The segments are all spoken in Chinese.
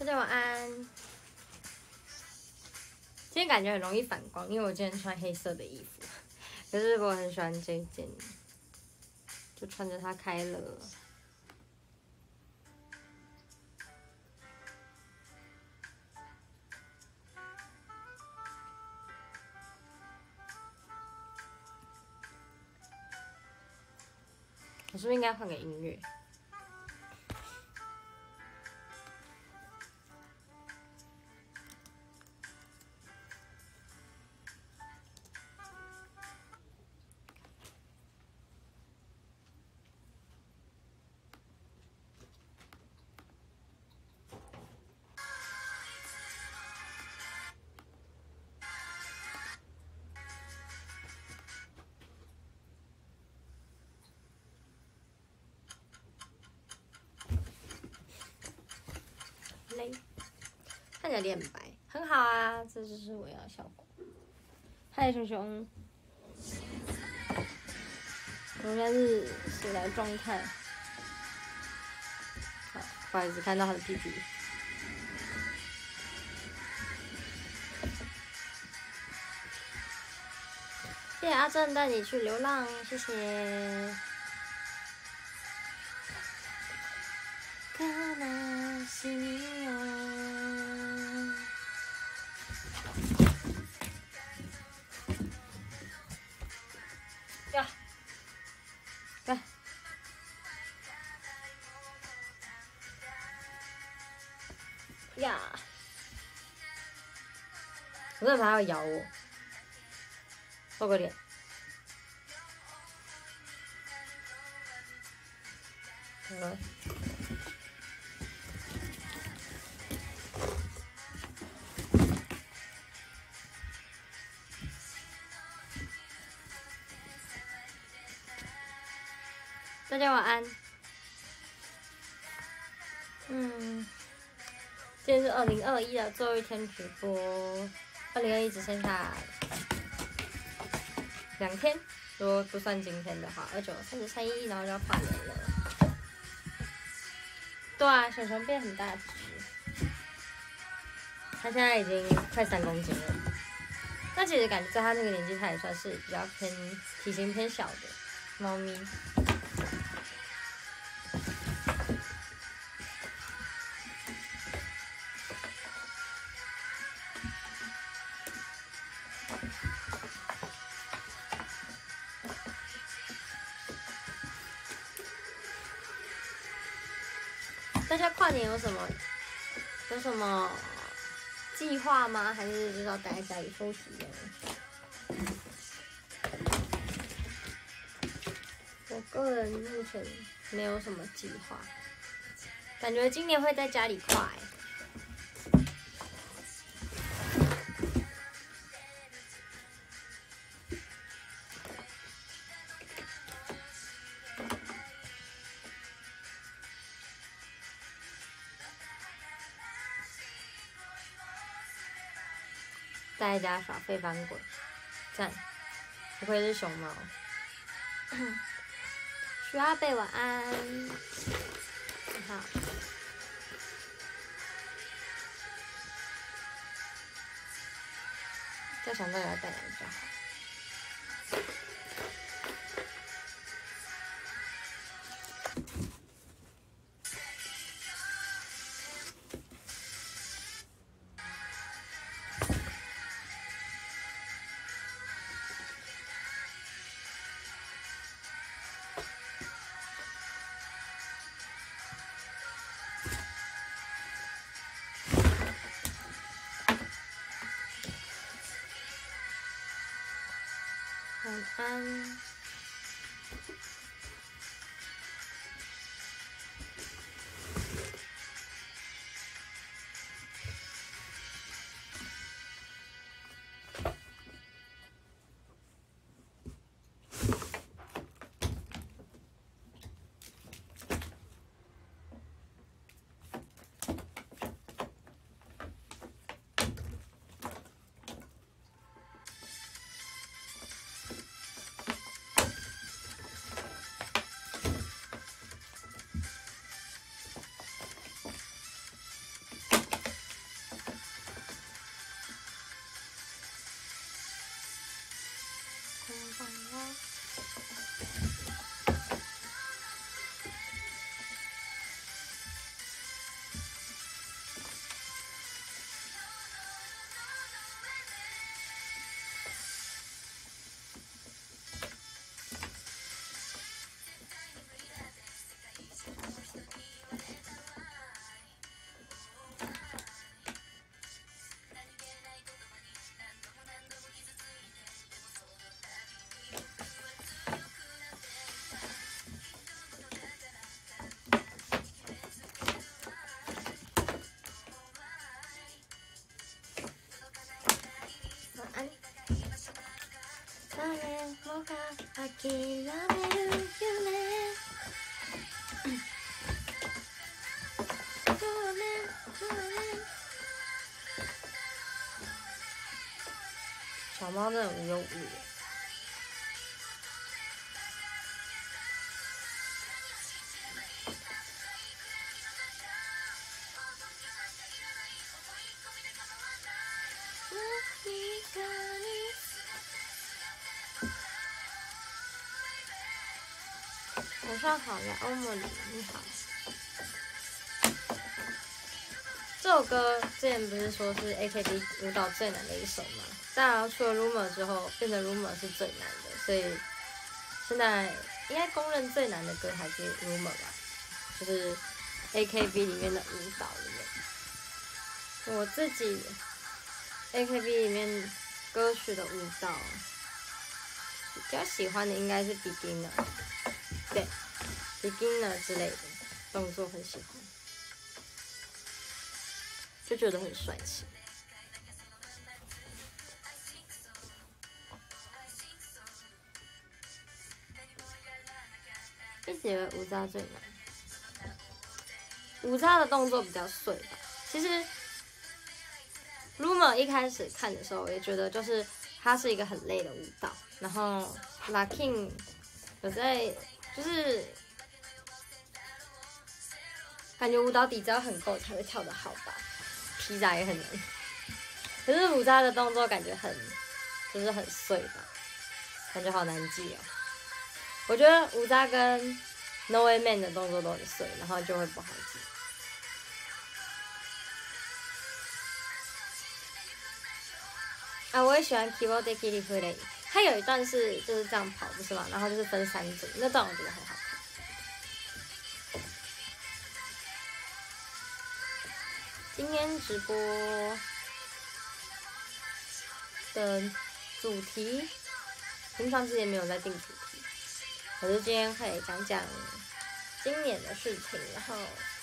家晚安。今天感觉很容易反光，因为我今天穿黑色的衣服，可是我很喜欢这一件，就穿着它开了。我是不是应该换个音乐？看起来脸很白，很好啊，这就是我要的效果。嗨，熊熊，我现在是醒来状态。好，不好意思，看到他的屁屁。谢谢阿正带你去流浪，谢谢。呀，来，呀！我真的怕它要咬我，露个脸。好了。大家晚安。今天是2021的最后一天直播，2021只剩下2天，如果不算今天的话，29、30、31，然后就要跨年了。对啊，熊熊变很大只，他现在已经快3公斤了。那其实感觉在他那个年纪，他也算是比较体型偏小的猫咪。大家跨年有什么计划吗？还是就是要待在家里休息呢？我个人目前没有什么计划，感觉今年会在家里跨欸。在家耍废翻滚，赞！不愧是熊猫。徐阿贝晚安，好。再想到要带来比较好。晚安。 諦める夢小猫真的无忧无虑。晚上好呀，欧莫里，你好。这首歌之前不是说是 AKB 舞蹈最难的一首吗？当然除了 Rumor 之后，变成 Rumor 是最难的，所以现在应该公认最难的歌还是 Rumor 吧，就是 AKB 里面的舞蹈里面。我自己 AKB 里面歌曲的舞蹈比较喜欢的应该是 Beginner， 对 ，Beginner 之类的动作很喜欢。就觉得很帅气。一直以为无渣最难，无渣的动作比较碎吧。其实 Rumor 一开始看的时候，也觉得就是它是一个很累的舞蹈，然后 Lucky 有在就是感觉舞蹈底子要很够才会跳得好吧。披萨也很难，可是五渣的动作感觉就是很碎吧，感觉好难记哦。我觉得五渣跟 No Way Man 的动作都很碎，然后就会不好记。啊，我也喜欢 Keyboard Kiri Play， 它有一段是就是这样跑，不是吗？然后就是分3组，那段我觉得很好看。今天直播的主题，平常之前没有在定主题，可是今天会讲讲今年的事情，然后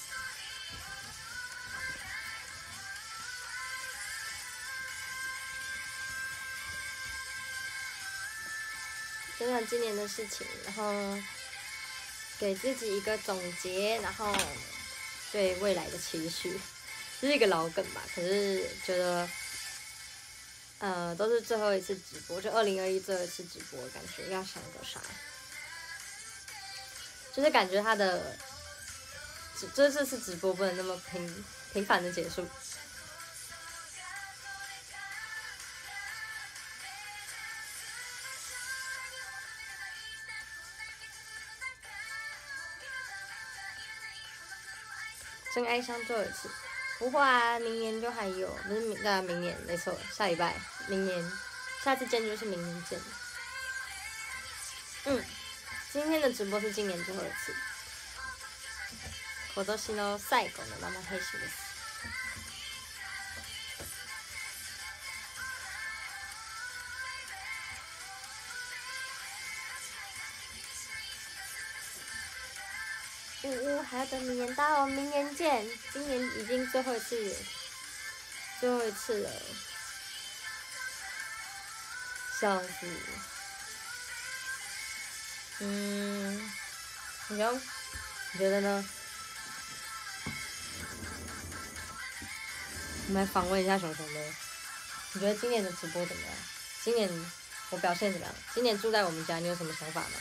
讲讲今年的事情，然后给自己一个总结，然后对未来的期许。这是一个老梗吧，可是觉得，都是最后一次直播，就2021最后一次直播，感觉要想个啥，就是感觉他的，这次直播不能那么频繁的结束。真哀伤最后一次。不会啊，明年就还有，不是明年没错，下礼拜，明年，下次见就是明年见。今天的直播是今年最后一次。今年の最後の生配信です。还要等明年到，明年见。今年已经最后一次了，笑死。你觉得呢？我们来访问一下熊熊的，你觉得今年的直播怎么样？今年我表现怎么样？今年住在我们家，你有什么想法吗？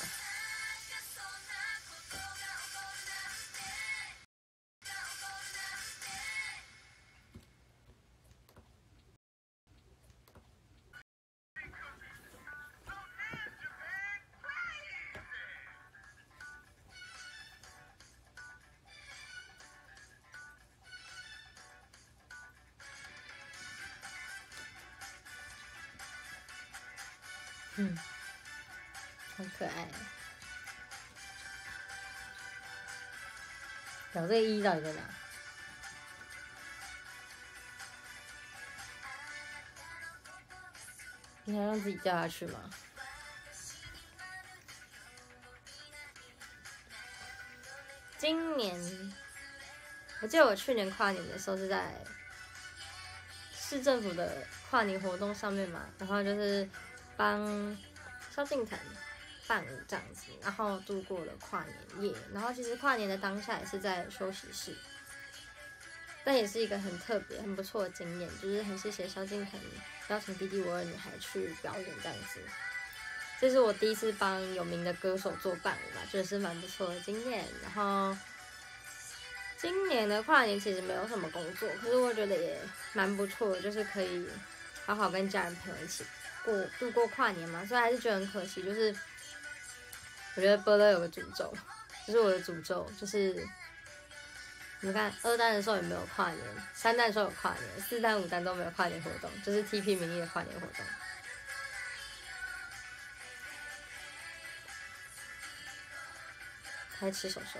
好可爱。有这个意义到底在哪？你还让自己掉下去吗？今年，我记得我去年跨年的时候是在市政府的跨年活动上面嘛，然后就是帮萧敬腾伴舞这样子，然后度过了跨年夜。然后其实跨年的当下也是在休息室，但也是一个很特别、很不错的经验，就是很谢谢萧敬腾邀请弟弟我的女孩去表演这样子。这是我第一次帮有名的歌手做伴舞嘛，觉得是蛮不错的经验。然后今年的跨年其实没有什么工作，可是我觉得也蛮不错的，就是可以好好跟家人朋友一起度过跨年嘛。所以还是觉得很可惜，就是我觉得波乐有个诅咒，就是我的诅咒，就是你们看2单的时候也没有跨年，3单的时候有跨年，4单5单都没有跨年活动，就是 TP 名义的跨年活动。还吃手手。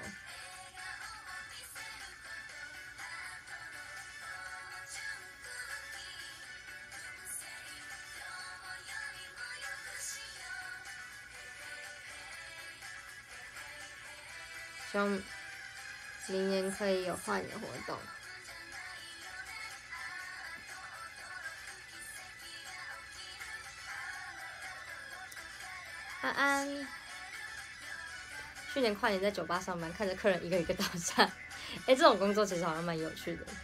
希望明年可以有跨年活动。安安，去年跨年在酒吧上班，看着客人一个一个倒下，这种工作其实好像蛮有趣的。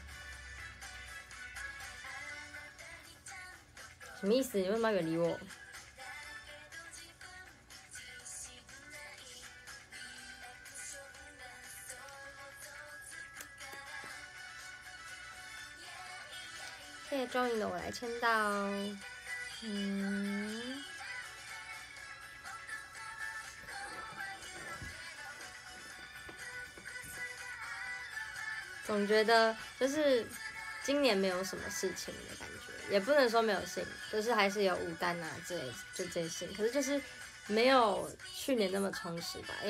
什么意思？你为什么要远离我？谢谢终于的我来签到。总觉得就是今年没有什么事情的感觉，也不能说没有事情，就是还是有舞担啊之类，就这些事情。可是就是没有去年那么充实吧，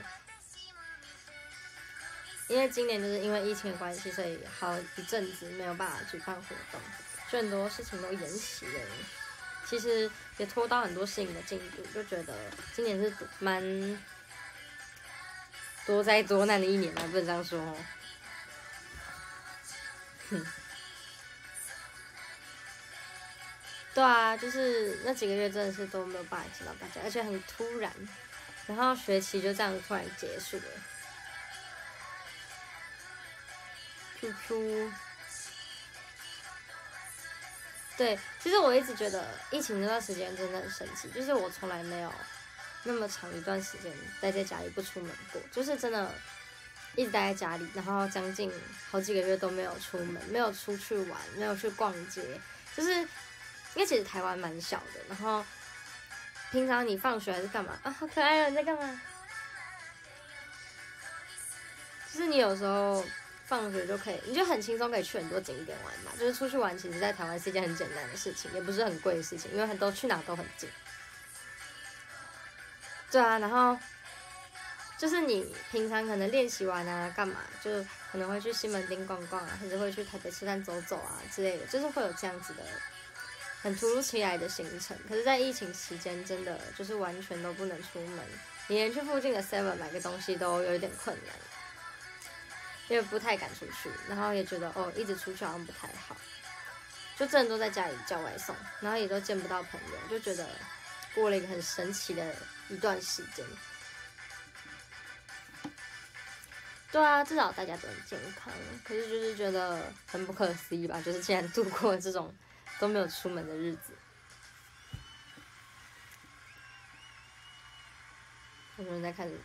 因为今年就是因为疫情的关系，所以好一阵子没有办法举办活动，就很多事情都延期了。其实也拖到很多事情的进度，就觉得今年是蛮多灾多难的一年嘛，不能这样说哦。对啊，就是那几个月真的是都没有办法见到大家，而且很突然，然后学期就这样突然结束了。QQ，对，其实我一直觉得疫情那段时间真的很神奇，就是我从来没有那么长一段时间待在家里不出门过，就是真的一直待在家里，然后将近好几个月都没有出门，没有出去玩，没有去逛街，就是因为其实台湾蛮小的，然后平常你放学还是干嘛啊？好可爱啊！你在干嘛？就是你有时候放学就可以，你就很轻松可以去很多景点玩嘛。就是出去玩，其实在台湾是一件很简单的事情，也不是很贵的事情，因为很多去哪都很近。对啊，然后就是你平常可能练习完啊，干嘛，就可能会去西门町逛逛啊，或者会去台北车站走走啊之类的，就是会有这样子的很突如其来的行程。可是，在疫情期间，真的就是完全都不能出门，你连去附近的 Seven 买个东西都有一点困难，因为不太敢出去，然后也觉得一直出去好像不太好，就真的都在家里叫外送，然后也都见不到朋友，就觉得过了一个很神奇的一段时间。对啊，至少大家都很健康，可是就是觉得很不可思议吧，就是竟然度过这种都没有出门的日子。有人在看什么？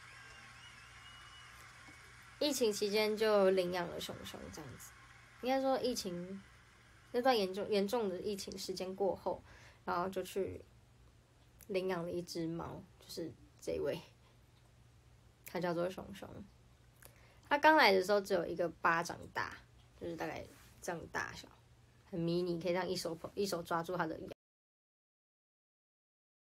疫情期间就领养了熊熊这样子，应该说疫情那段严重的疫情时间过后，然后就去领养了一只猫，就是这位，它叫做熊熊。它刚来的时候只有一个巴掌大，就是大概这样大小，很迷你，可以这样一手抓住它的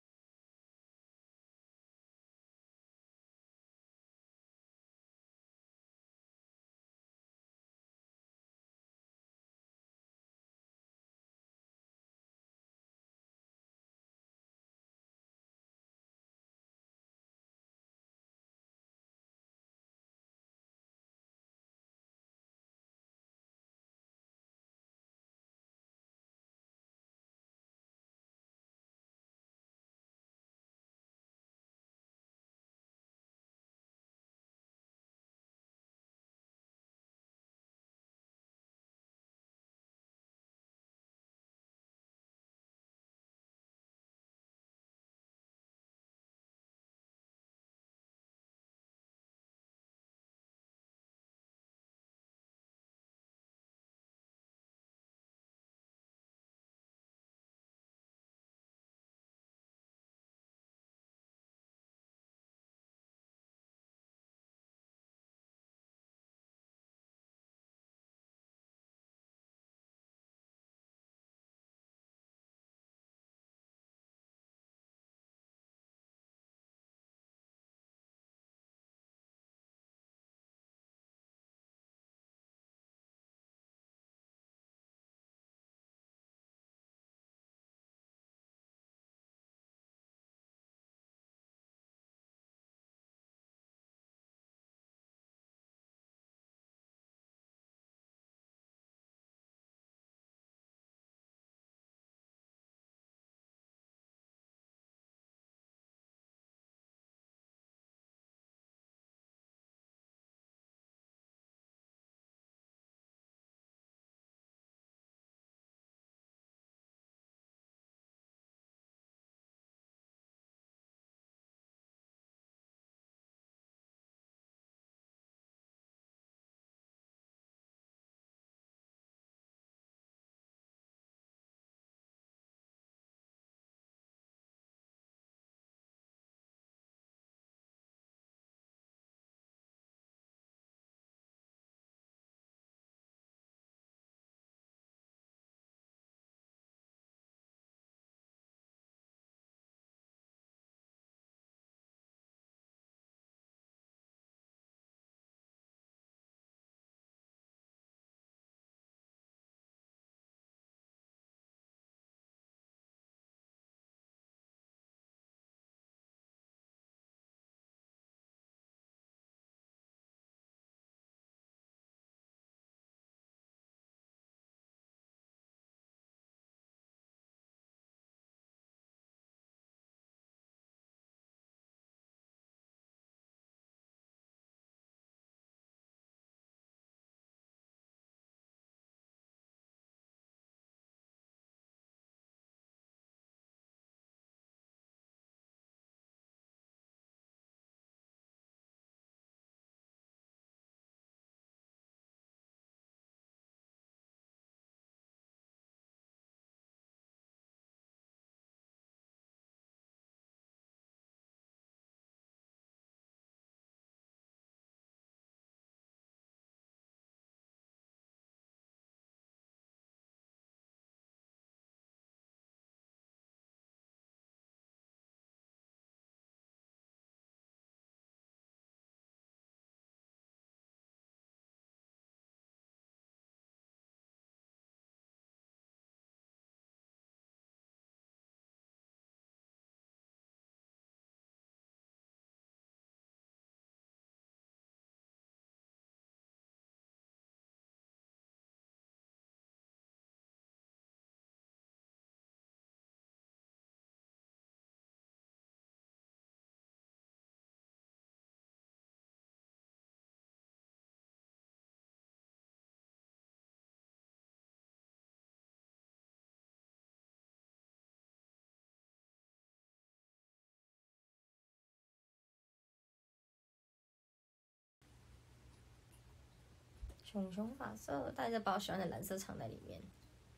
熊熊发色，大家把我喜欢的蓝色藏在里面。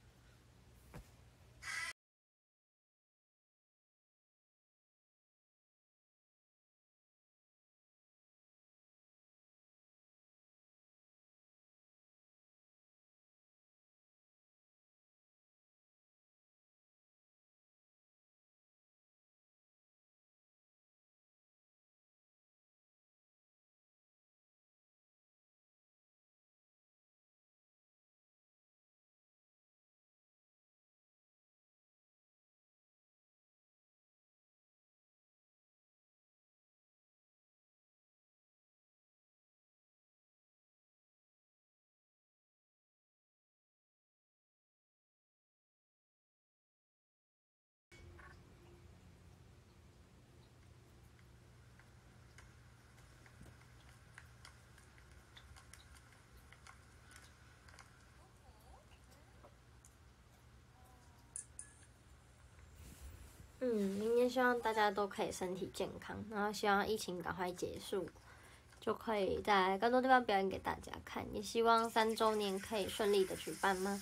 明年希望大家都可以身体健康，然后希望疫情赶快结束，就可以在更多地方表演给大家看。也希望3周年可以顺利的举办吗？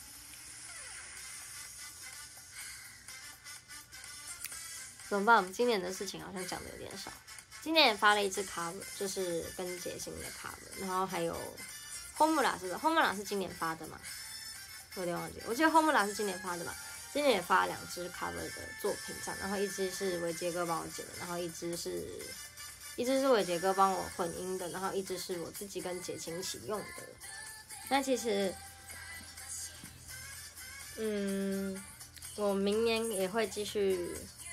怎么办？我们今年的事情好像讲的有点少。今年也发了一支 cover， 就是跟杰星的 cover， 然后还有 Homura 是不是 ？Homura 是今年发的吗？我有点忘记，我记得 Homura 是今年发的嘛。今年也发了2支 cover 的作品这样，然后一支是伟杰哥帮我剪的，然后一支是伟杰哥帮我混音的，然后一支是我自己跟杰青一起用的。那其实，我明年也会继续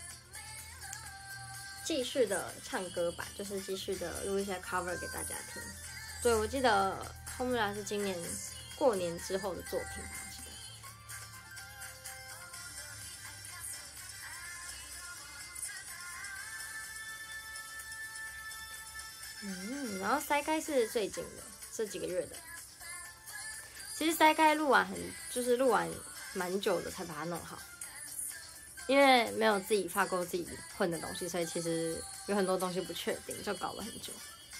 的唱歌吧，就是继续的录一些 cover 给大家听。对，我记得 Homura 是今年过年之后的作品吧。然后塞开是最近的这几个月的，其实塞开录完蛮久的才把它弄好，因为没有自己发过自己混的东西，所以其实有很多东西不确定，就搞了很久。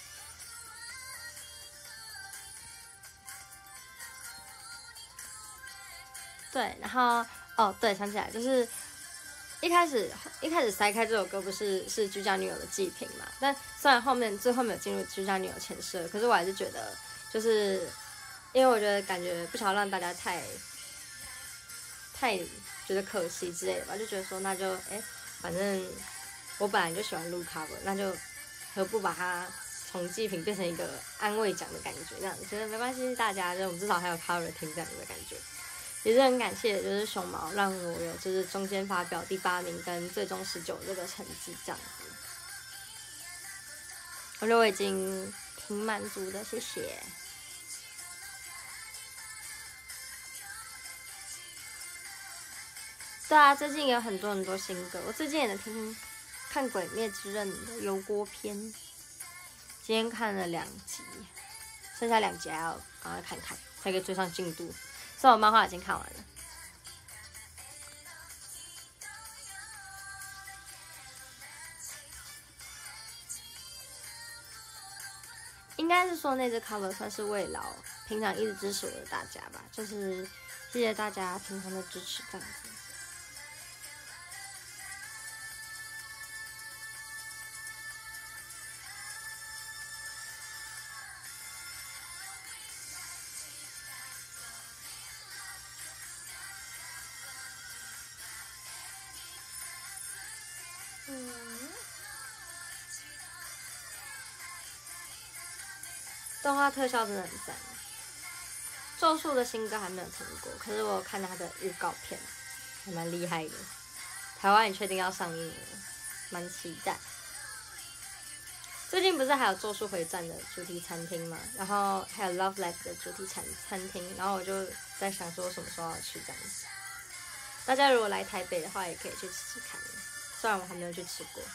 对，然后对，想起来就是一开始塞开这首歌不是居家女友的祭品嘛？但虽然最后面有进入居家女友前设，可是我还是觉得，就是因为我觉得感觉不想让大家太觉得可惜之类的吧，就觉得说那就反正我本来就喜欢录 cover， 那就何不把它从祭品变成一个安慰奖的感觉，这样觉得没关系，大家就至少还有 cover 听这样的感觉。也是很感谢，就是熊毛让我有就是中间发表第8名跟最终19这个成绩这样子，我觉得我已经挺满足的，谢谢。对啊，最近有很多新歌，我最近也在看《鬼灭之刃》的油锅篇，今天看了2集，剩下2集还要赶快看看，才可以追上进度。虽然我漫画已经看完了，应该是说那支 cover 算是慰劳平常一直支持我的大家吧，就是谢谢大家平常的支持这样子。动画特效真的很赞。咒术的新歌还没有听过，可是我有看他的预告片，还蛮厉害的。台湾也确定要上映了，蛮期待。最近不是还有咒术回战的主题餐厅嘛，然后还有 Love Live 的主题餐厅，然后我就在想说什么时候要去这样子。大家如果来台北的话，也可以去吃吃看，虽然我还没有去吃过。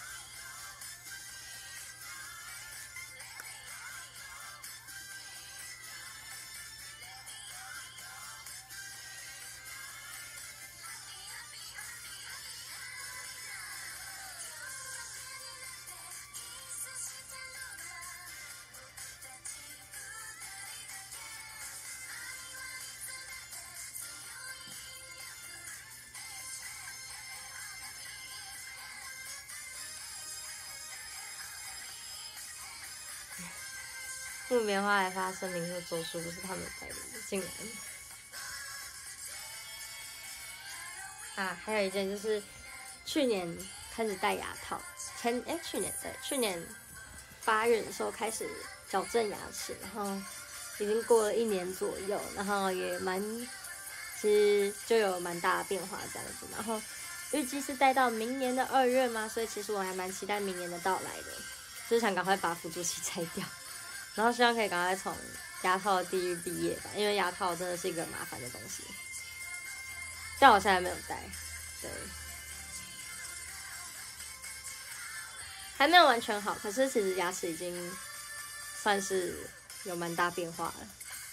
木棉花还发声明说周叔不是他们代理的，竟然。啊，还有一件就是去年开始戴牙套，去年8月的时候开始矫正牙齿，然后已经过了1年左右，然后也其实就有蛮大的变化这样子，然后预计是戴到明年的2月嘛，所以其实我还蛮期待明年的到来的，就是想赶快把辅助器拆掉，然后希望可以赶快从牙套的地狱毕业吧，因为牙套真的是一个麻烦的东西。但我现在没有戴，对，还没有完全好，可是其实牙齿已经算是有蛮大变化了。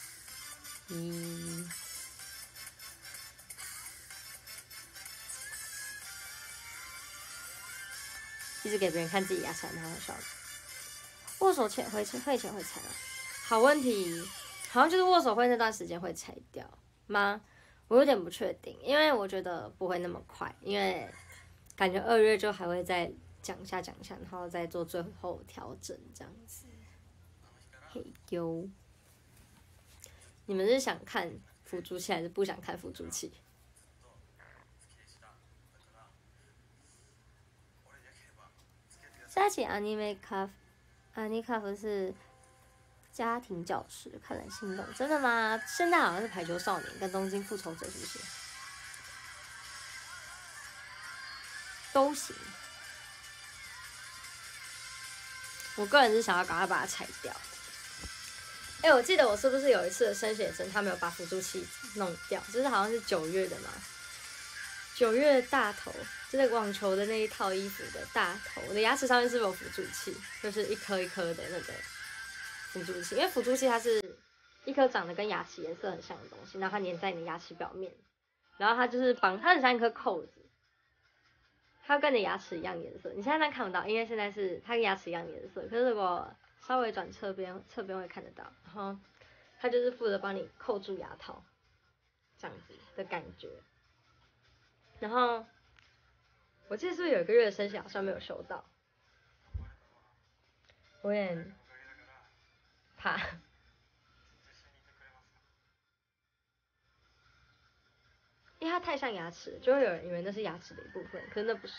一直给别人看自己牙齿还蛮好笑的。握手前会拆吗？好问题，好像就是握手会那段时间会拆掉吗？我有点不确定，因为我觉得不会那么快，因为感觉2月就还会再讲一下，然后再做最后调整这样子。嘿呦，你们是想看辅助器还是不想看辅助器？下期阿尼卡夫是家庭教师，看了心动，真的吗？现在好像是排球少年跟东京复仇者，是不是？都行。我个人是想要赶快把它拆掉。我记得我是不是有一次的生写真，他没有把辅助器弄掉，就是好像是9月的嘛。9月大头，就是网球的那一套衣服的大头，我的牙齿上面是不是有辅助器？就是一颗一颗的那个辅助器，因为辅助器它是一颗长得跟牙齿颜色很像的东西，然后它粘在你的牙齿表面，然后它就是它很像一颗扣子，它跟你的牙齿一样颜色。你现在看不到，因为现在是它跟牙齿一样颜色，可是如果稍微转侧边会看得到。然后它就是负责帮你扣住牙套，这样子的感觉。然后我记得是不是有1个月的生写好像没有收到，我有点怕，因为它太像牙齿，就会有人以为那是牙齿的一部分，可是那不是。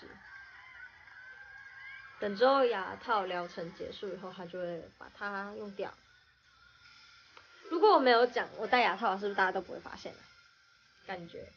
等之后牙套疗程结束以后，他就会把它用掉。如果我没有讲我戴牙套，是不是大家都不会发现啊？感觉。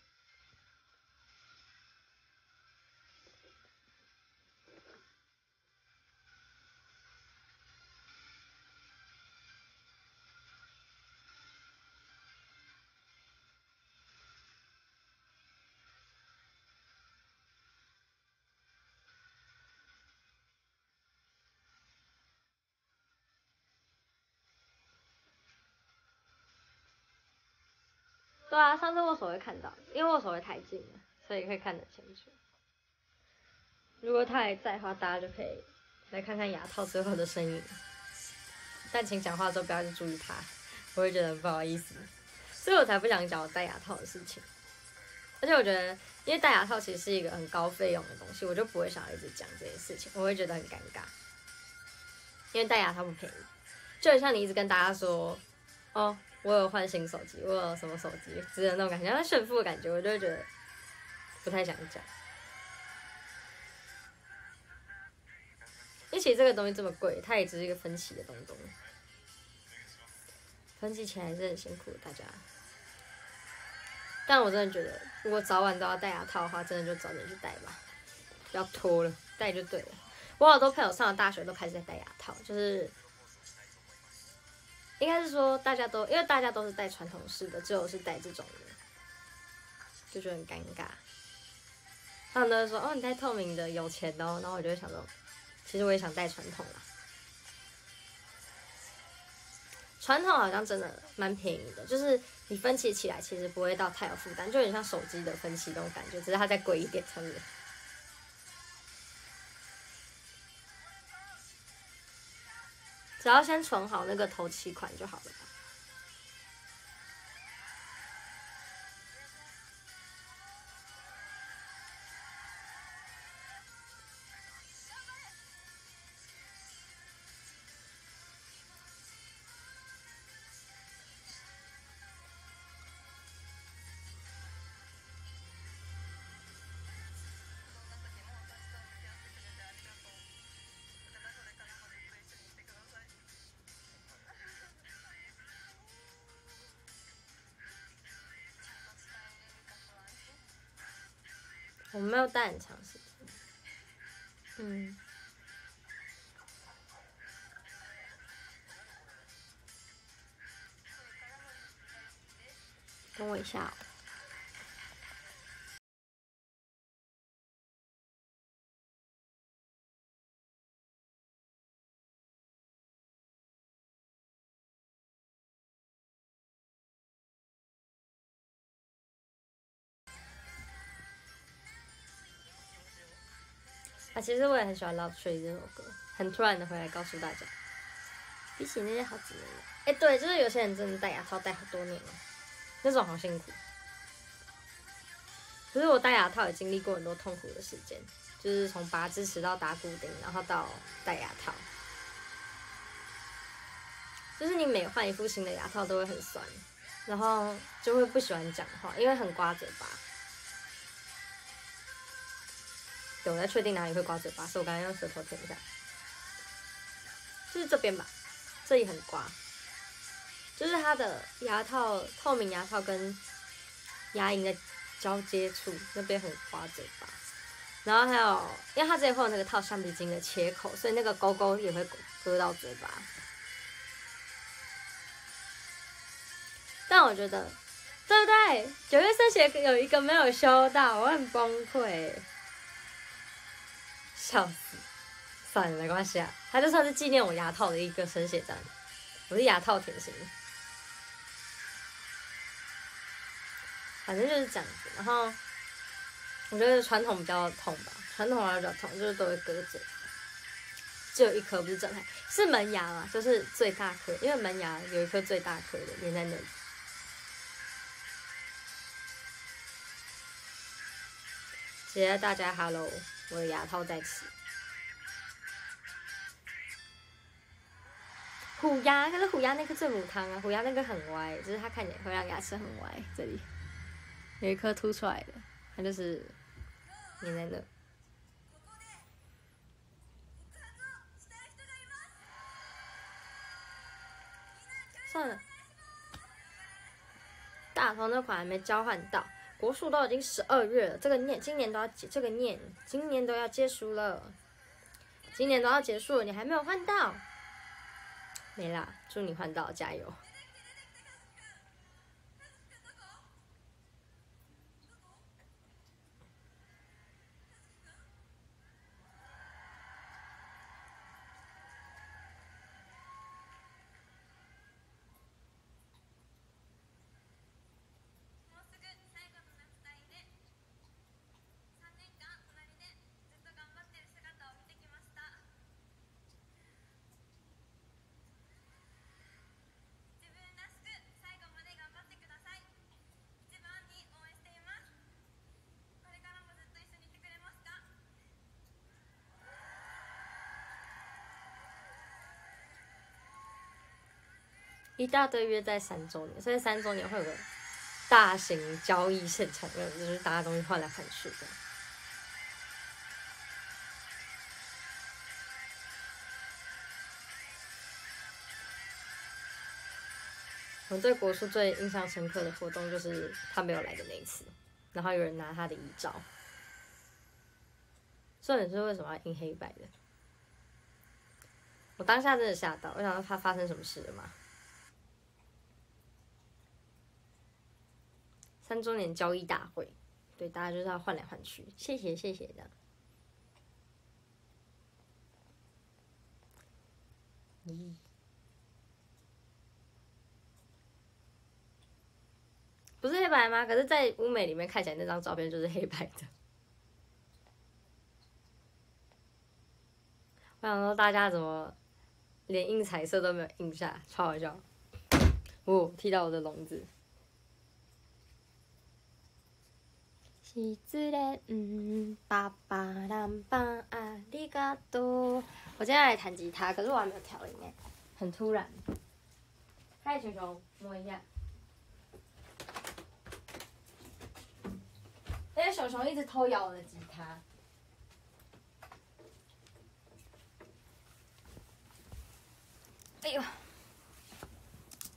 对啊，上次握手会看到，因为握手会太近了，所以会看得清楚。如果他还在的话，大家就可以来看看牙套最后的身影。但请讲话的时候不要去注意他，我会觉得很不好意思，所以我才不想讲我戴牙套的事情。而且我觉得，因为戴牙套其实是一个很高费用的东西，我就不会想要一直讲这件事情，我会觉得很尴尬。因为戴牙套不便宜，就很像你一直跟大家说，哦，我有换新手机，我有什么手机之类的那种感觉，那炫富的感觉，我就会觉得不太想讲。因为其实这个东西这么贵，它也只是一个分期的东东，分期起来还是很辛苦的，大家。但我真的觉得，如果早晚都要戴牙套的话，真的就早点去戴吧，不要拖了，戴就对了。我好多朋友上了大学都开始在戴牙套，就是应该是说因为大家都是戴传统式的，只有是戴这种的，就觉得很尴尬。他们都会说：“哦，你戴透明的，有钱哦。”然后我就会想说，其实我也想戴传统啦。传统好像真的蛮便宜的，就是你分期起来其实不会到太有负担，就有点像手机的分期那种感觉，只是它再贵一点，差不多。只要先存好那个头期款就好了吧。 没有戴很长时间。等我一下哦。其实我也很喜欢《Love Tree》这首歌，很突然的回来告诉大家，比起那些好几年了，对，就是有些人真的戴牙套戴好多年了，那种好辛苦。可是我戴牙套也经历过很多痛苦的时间，就是从拔智齿到打骨钉，然后到戴牙套，就是你每换一副新的牙套都会很酸，然后就会不喜欢讲话，因为很刮嘴巴。对，我在确定哪里会刮嘴巴，所以我刚刚用舌头舔一下，就是这边吧，这里很刮，就是它的牙套透明牙套跟牙龈的交接处那边很刮嘴巴，然后还有，因为它之前会有那个套橡皮筋的切口，所以那个勾勾也会割到嘴巴。但我觉得，对不对？9月升学有一个没有修到，我很崩溃。笑死，算了，没关系啊，它就算是纪念我牙套的一个生血站，我是牙套甜心，反正就是这样子。然后我觉得传统比较痛吧，传统牙比较痛，就是都会割嘴，只有一颗不是正牌，是门牙嘛，就是最大颗，因为门牙有一颗最大颗的粘在那里。谢谢大家 ，Hello。我的牙套在此。虎牙，可是虎牙那颗最母汤啊，虎牙那个很歪，就是它看起来会让牙齿很歪，这里有一颗凸出来的，它就是粘在那。算了，大头那款还没交换到。国术都已经12月了，今年都要结束了，今年都要结束了，你还没有换到，没啦，祝你换到，加油！一大堆约在3周年，所以3周年会有个大型交易现场，就是大家东西换来换去的。我对国术最印象深刻的活动就是他没有来的那一次，然后有人拿他的遗照。重点是为什么要印黑白的？我当下真的吓到，我想说他发生什么事了吗？3周年交易大会，对，大家就是要换来换去，谢谢的。不是黑白吗？可是，在乌美里面看起来那张照片就是黑白的。我想说，大家怎么连印彩色都没有印下，超好笑。踢到我的笼子。失礼，爸爸让爸阿里嘎多。我今天来弹吉他，可是我还没有调音诶，很突然。嗨，熊熊，摸一下。因为熊熊一直偷咬我的吉他。哎呦！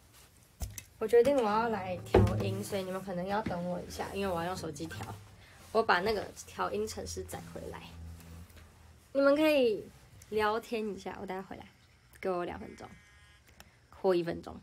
我决定我要来调音，所以你们可能要等我一下，因为我要用手机调。 我把那个调音程式载回来，你们可以聊天一下，我等下回来，给我2分钟或1分钟。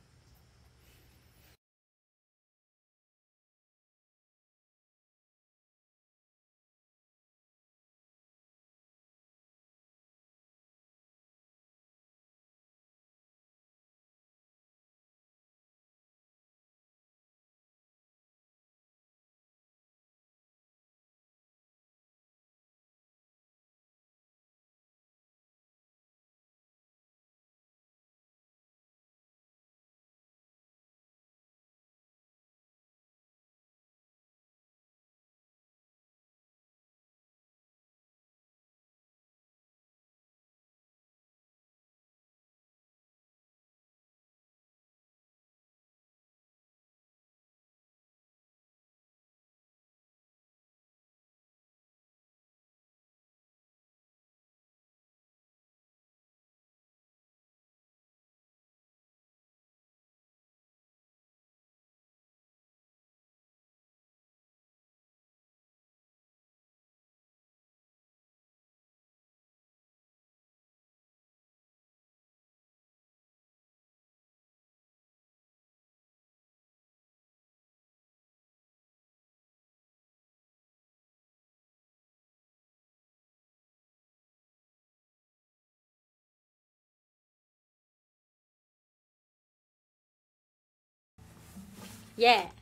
耶！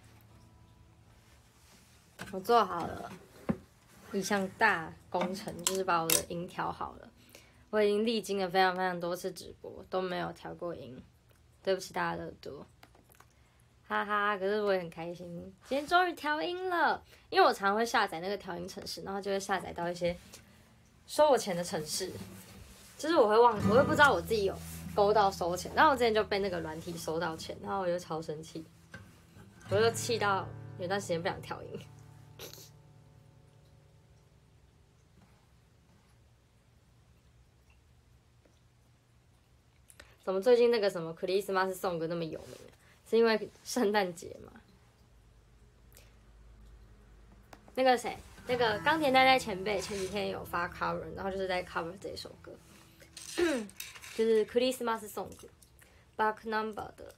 我做好了一项大工程，就是把我的音调好了。我已经历经了非常非常多次直播，都没有调过音，对不起大家的耳朵，哈哈。可是我也很开心，今天终于调音了。因为我常常会下载那个调音程式，然后就会下载到一些收我钱的程式，就是我会不知道我自己有勾到收钱，然后我之前就被那个软体收到钱，然后我就超生气，我就气到有段时间不想调音。怎么最近那个什么 Christmas song 那么有名？是因为圣诞节吗？那个谁，那个冈田奈奈前辈前几天有发 cover， 然后就是在 cover 这首歌，就是 Christmas song Back Number 的。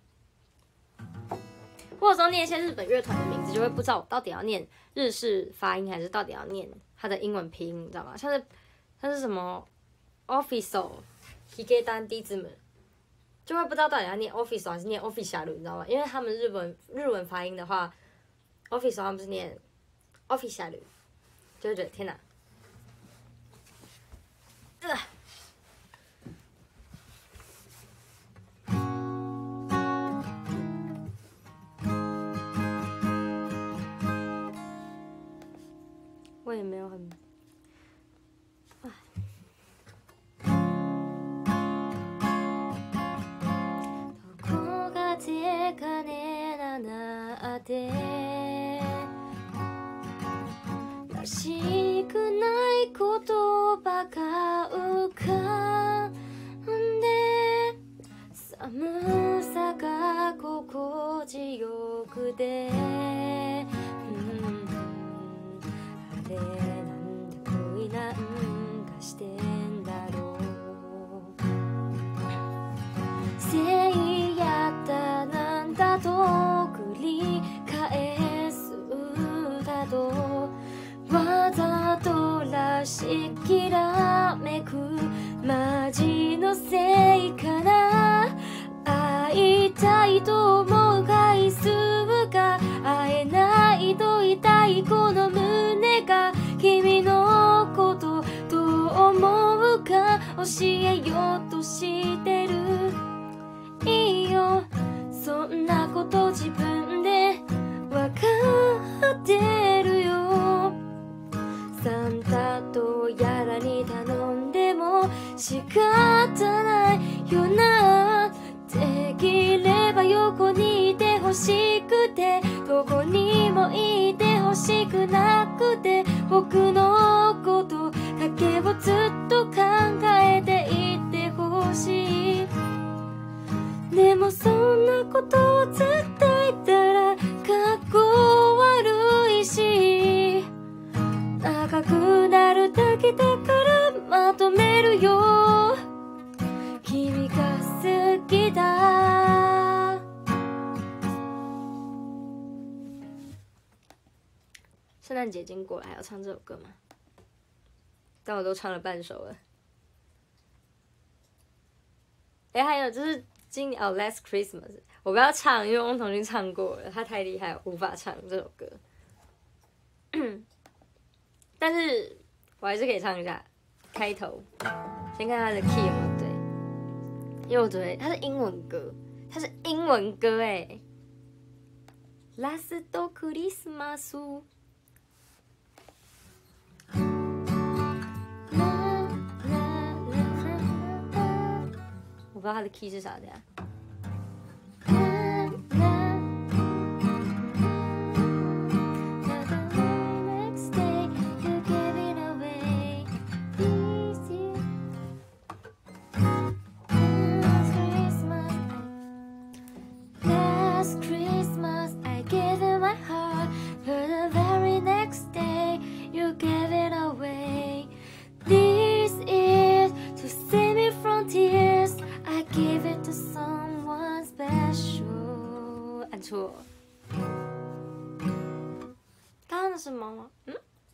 我有时候念一些日本乐团的名字，就会不知道我到底要念日式发音，还是到底要念它的英文拼音，你知道吗？像是它是什么 official。Higedan 就会不知道到底要念 official 还是念 official， 你知道吗？因为他们日文发音的话 ，official 他们是念 official， 就会觉得天哪，我也没有很。らしくない言葉が浮かんで寒さが心地よくて、あれなんで恋なんかしてんだろう、せいやったなんだと繰り返す歌とわざとらしきらめくマジのせいかな、会いたいと思う回数が会えないと痛いこの胸が君のことどう思うか教えようとしてる、いいよそんなこと自分でわかってるよ、サンタとやらに頼んでも仕方ないよな、できれば横にいてほしくてどこにもいてほしくなくて、僕のことだけをずっと考えていてほしい、でもそんなことをずっと言ったらかっこ悪いし、 诞节已经过了，还要唱这首歌吗？但我都唱了半首了。还有就是今年Last Christmas， 我不要唱，因为翁同君唱过了，他太厉害，无法唱这首歌。但是我还是可以唱一下开头，先看他的 key 有没有对，因为我觉得它是英文歌，Last Christmas。我不知道他的 key 是啥的呀。错，刚刚的是猫吗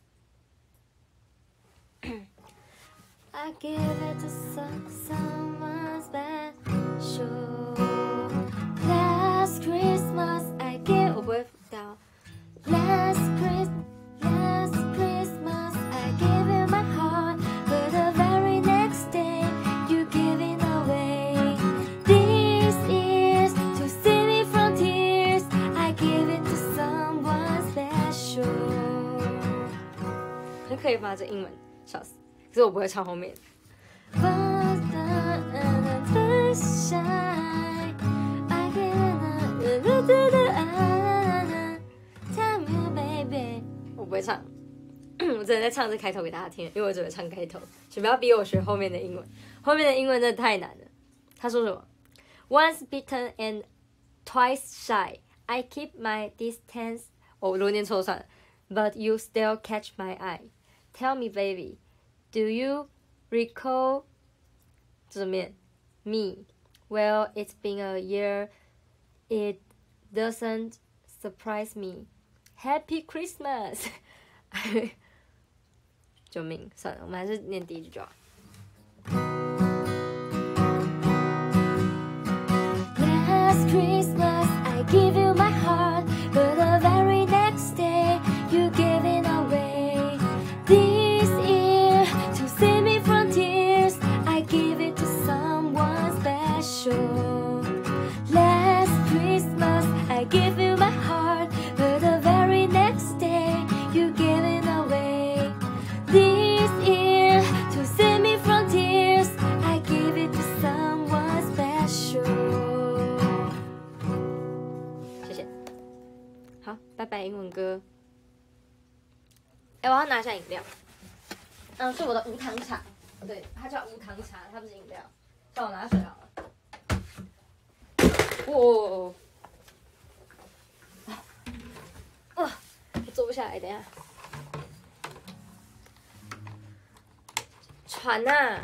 ？I give it to someone special. Last Christmas I give 我不会到 Last Christmas I gave you my heart, but the very next day you give it away. This is to save me from tears. I give it to someone special. 就可以把这英文笑死。可是我不会唱后面。我不会唱，我只能在唱这开头给大家听，因为我只会唱开头，请不要逼我学后面的英文，后面的英文真的太难了。他说什么 ？Once bitten and twice shy, I keep my distance。我如果念错算了。But you still catch my eye. Tell me, baby. Do you recall 这面 me? Well, it's been a year. It doesn't surprise me. Happy Christmas. 救命！算了，我们还是念第一句就好。Last Christmas I give you my heart, but the very next day you gave it away. This year to save me from tears, I give it to someone special. Last Christmas I give you my heart, but the very next day you gave it away. This year to save me from tears, I give it to someone special. 谢谢。好，拜拜英文歌。我要拿下饮料。是我的无糖茶，对，它叫无糖茶，它不是饮料。叫我拿水好了。我坐不下来，等一下。喘呐！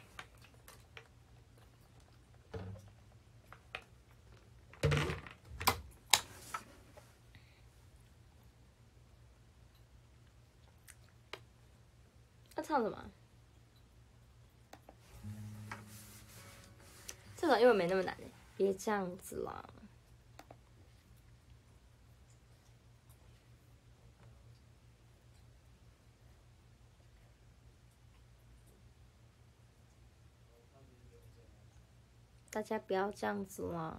要唱什么？这首英文没那么难，别这样子啦。大家不要这样子啦。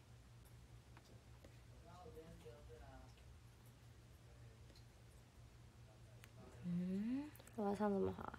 我要唱怎么好啊？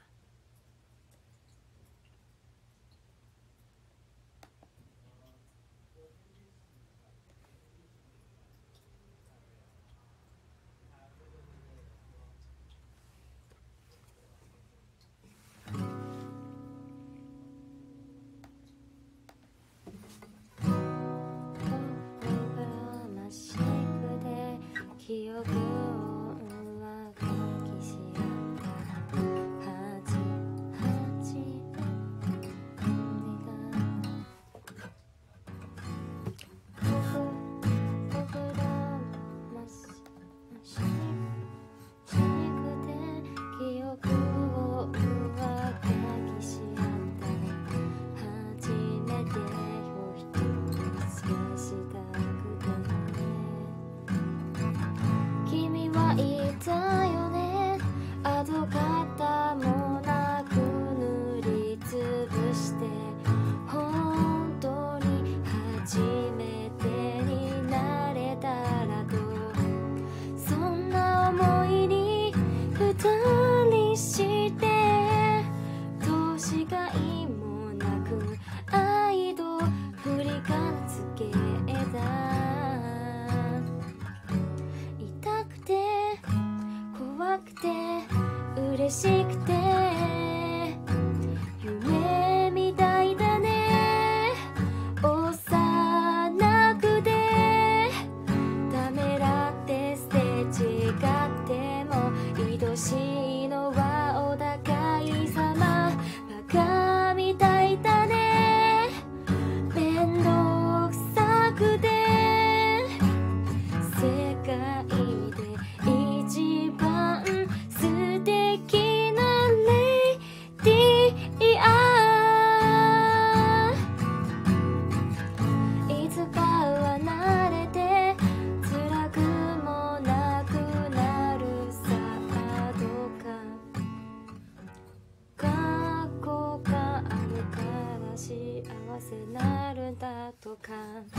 とか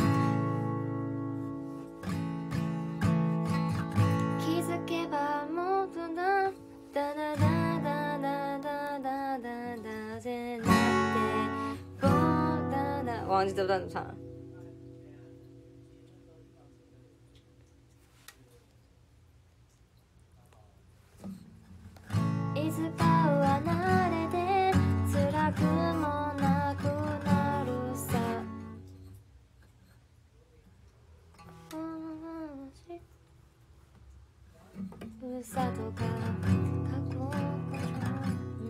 気づけばもっとだダダダダダダダダダぜなって我ダダ忘记这段怎么唱了。いつかは慣れて辛くもなくなるさふるさとか過去から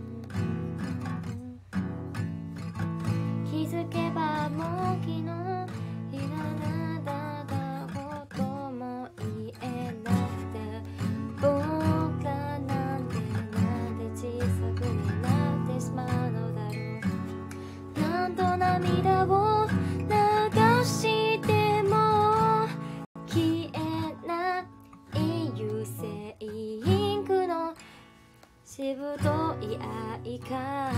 気づけばもう昨日いらなかったことも言えなくて僕らなんて小さくなってしまうのだろうなんと涙を流しても消えない油性インクのしぶとい愛か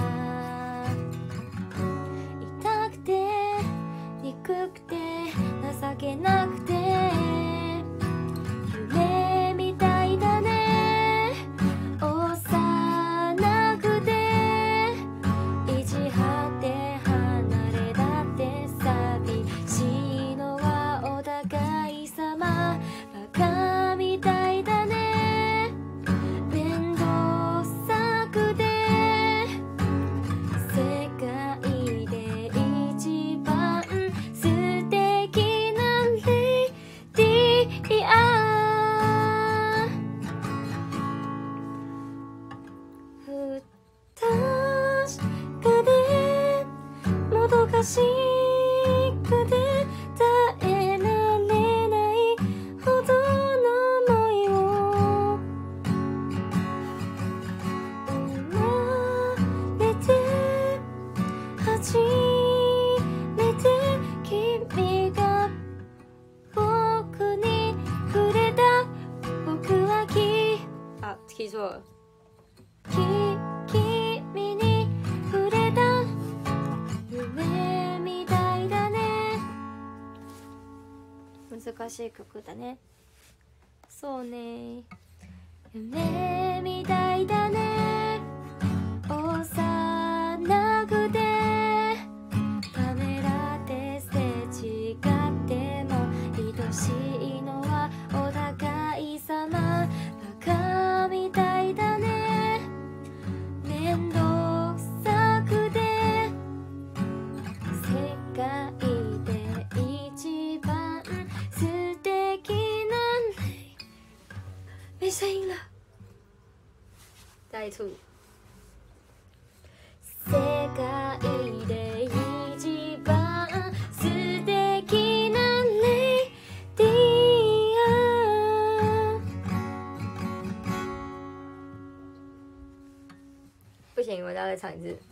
痛くて憎くて情けなくて夢みたいだね幼くて意地張って離れだって寂しいのはお互い様バカみたいだね面倒くさくて世界で一番素敵なレディア不確かでもどかしくて耐えられないほどの想いを生まれて初めて君が僕に触れた僕は記错了君に触れた夢みたいだね難しい曲だねそうね夢みたいだね幼くてためらってすれ違っても愛しいのはお互い様バカみたいだね面倒くさくて世界で一番素敵な没声音了再一次世界で一番素敵なレディア不行我要再唱一次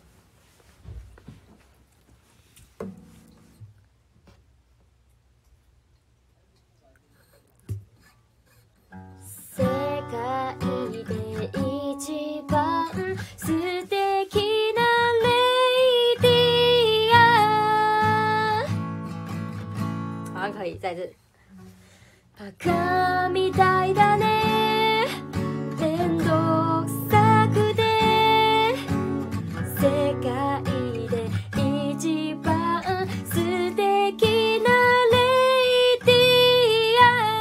世界で一番素敵なレディア好像可以再次バカみたいだね面倒くさくて世界で一番素敵なレディ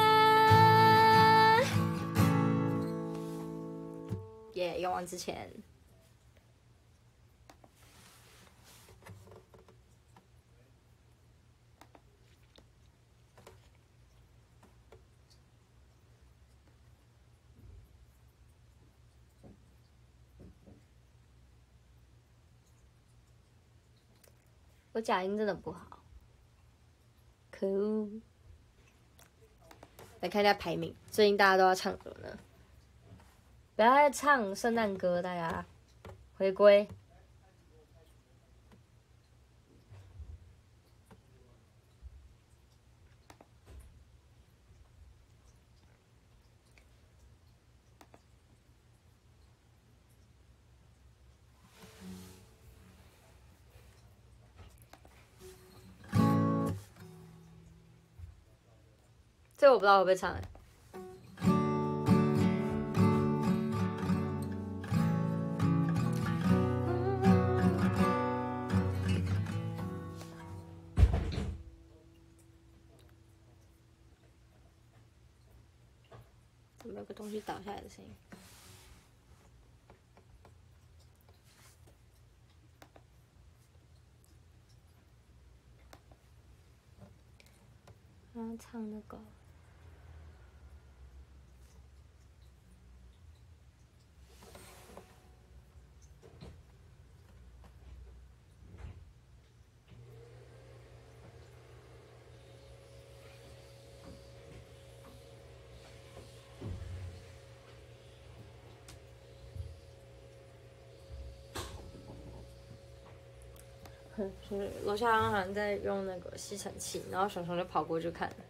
ア耶用完之前我假音真的不好，可恶！来看一下排名，最近大家都要唱什么呢？不要再唱圣诞歌，大家回归。 这个我不知道会不会唱。有没有个东西倒下来的声音？唱那个。是楼下好像在用那个吸尘器，然后熊熊就跑过去看了。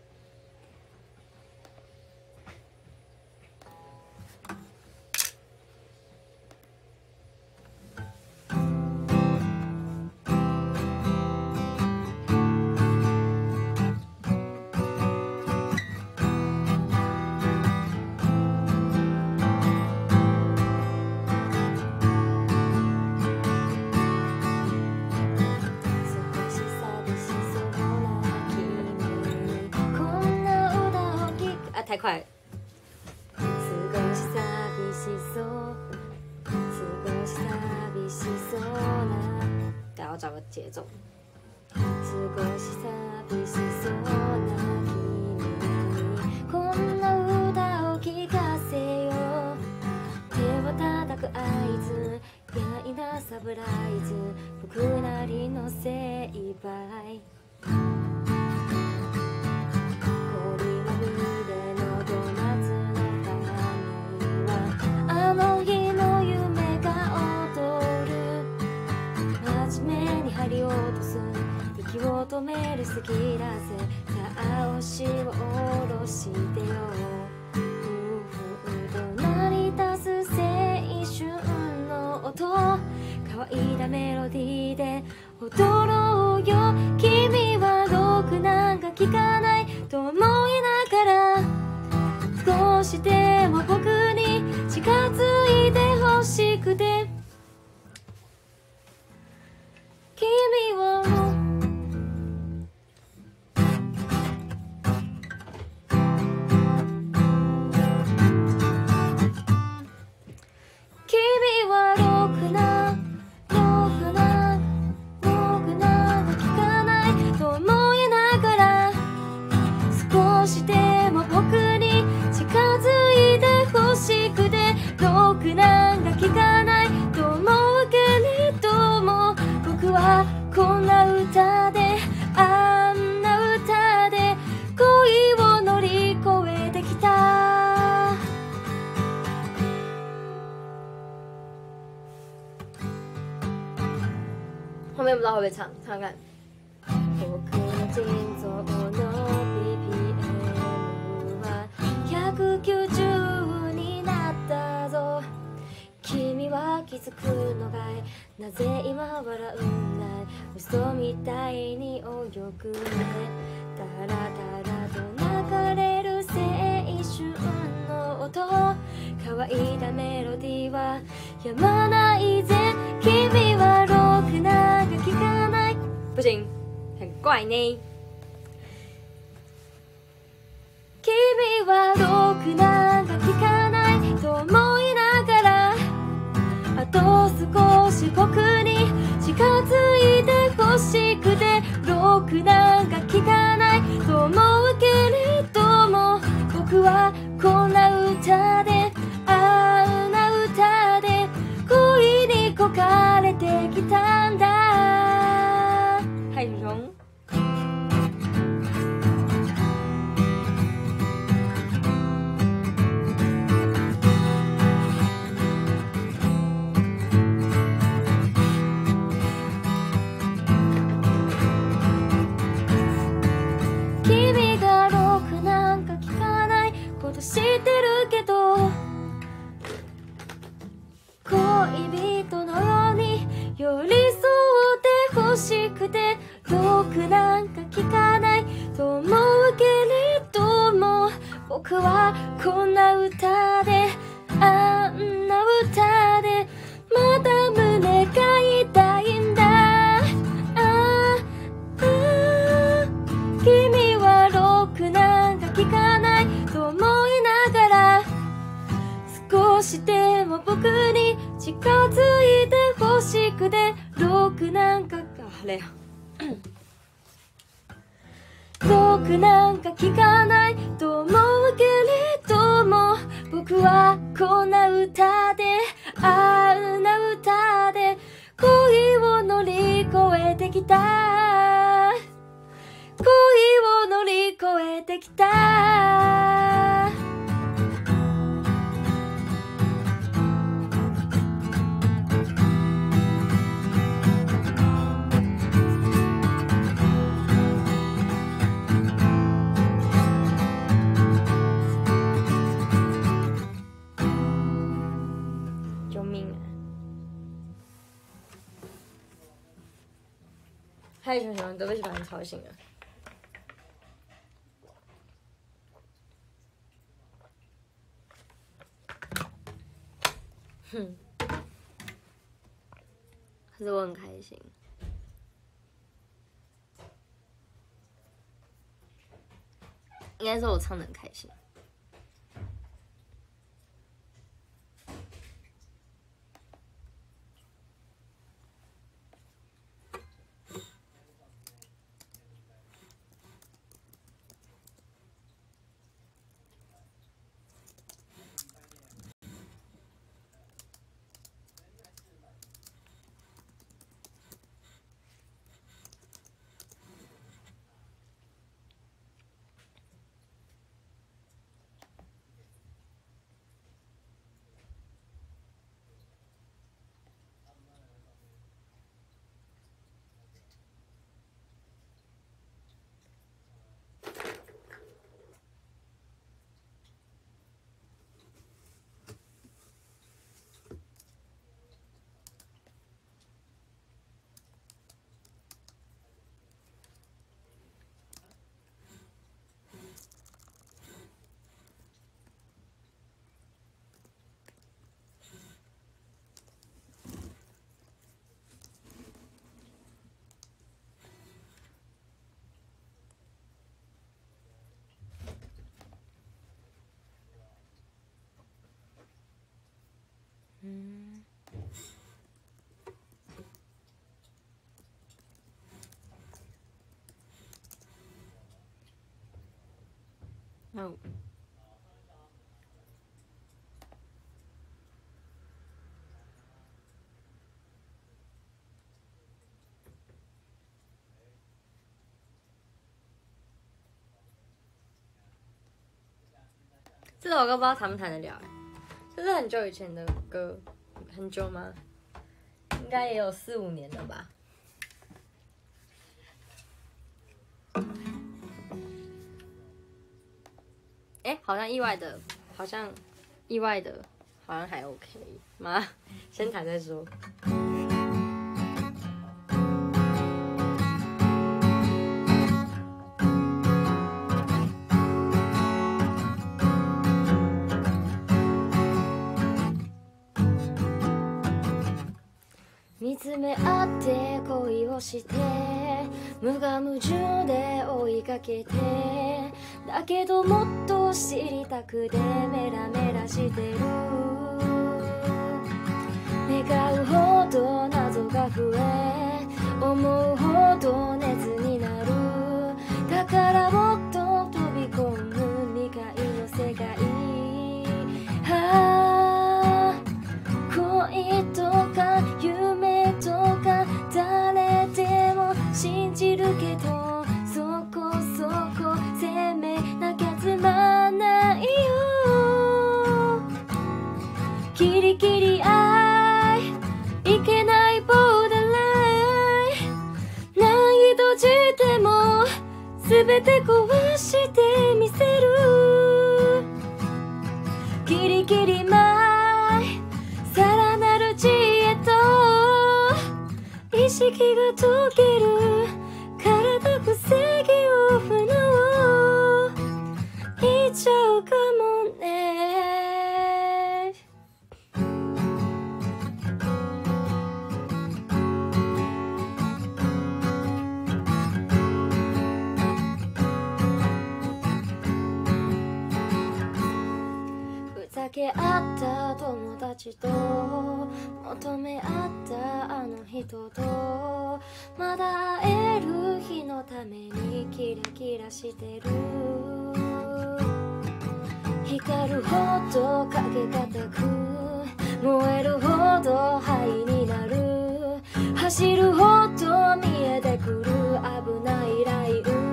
太快了。少し寂しそう、少し寂しそうな。等下我找个节奏。少し寂しそうな君にこんな歌を聴かせよう。手を叩く合図、やいなサプライズ、僕なりの精一杯。あの日の夢が踊る。真面目に針を落とす、息を止める好きだぜ。さあ押しを下ろしてよ。ふうと鳴り立つ青春の音、乾いたメロディーで踊ろうよ。君はロックなんか聴かないと思いながら、少しでも僕に近づいてほしくて。君は君はろくな聞かないと思いながら、少しでも僕に近づいてほしくて。ロックなんか聞かないと思うけれども、僕はこんな歌であんな歌で恋を乗り越えてきた。后面不知道会不会唱，唱看。僕の心臓の BPM は190になったぞ。君は気づくのかい、なぜ今笑うんだい。嘘みたいに泳ぐね。タラタラと流れる青春の音、乾いたメロディーは止まないぜ。君はロックなんか聞かない。不行，很怪呢。君はロックなんか聞かないと思いながら、あと少し僕に近づいてほしくて。ロックなんか聞かないと思うけれども、僕はこんな歌であんな歌で恋に焦がれてきたんだ。海荣。君がロックなんか聞かないこと知ってるけど、恋人のように寄り添ってほしくて。ロックなんか聞かないと思うけれども、 僕はこんな歌であんな歌でまだ胸が痛いんだ。君はロックなんか聴かないと思いながら少しでも僕に近づいてほしくてロックなんかあれロックなんか聴かないと思うけれども僕はこんな歌であんな歌で恋を乗り越えてきた恋を乗り越えてきた。救命啊！嗨，熊熊，对不起把你吵醒了。哼，可是我很开心。应该说我唱得很开心。哦。这首歌不知道弹不弹得了这是很久以前的歌，很久吗？应该也有4、5年了吧。好像意外的，好像还 OK 吗？先弹再说。見つめ合って恋をして無我夢中で追いかけてだけどもっと知りたくてメラメラしてる願うほど謎が増え思うほど熱になるだからもっと飛び込む未開の世界恋とか夢とか誰でも信じるけどそこそこ責めなきゃつまんないよキリキリ愛いけないボーダーライン何度しても全て壊してみせるキリキリ前さらなる知恵と意識が解ける体防ぎを不能言っちゃうかた友達と求め合ったあの人とまだ会える日のためにキラキラしてる光るほど影が高く燃えるほど灰になる走るほど見えてくる危ない雷雨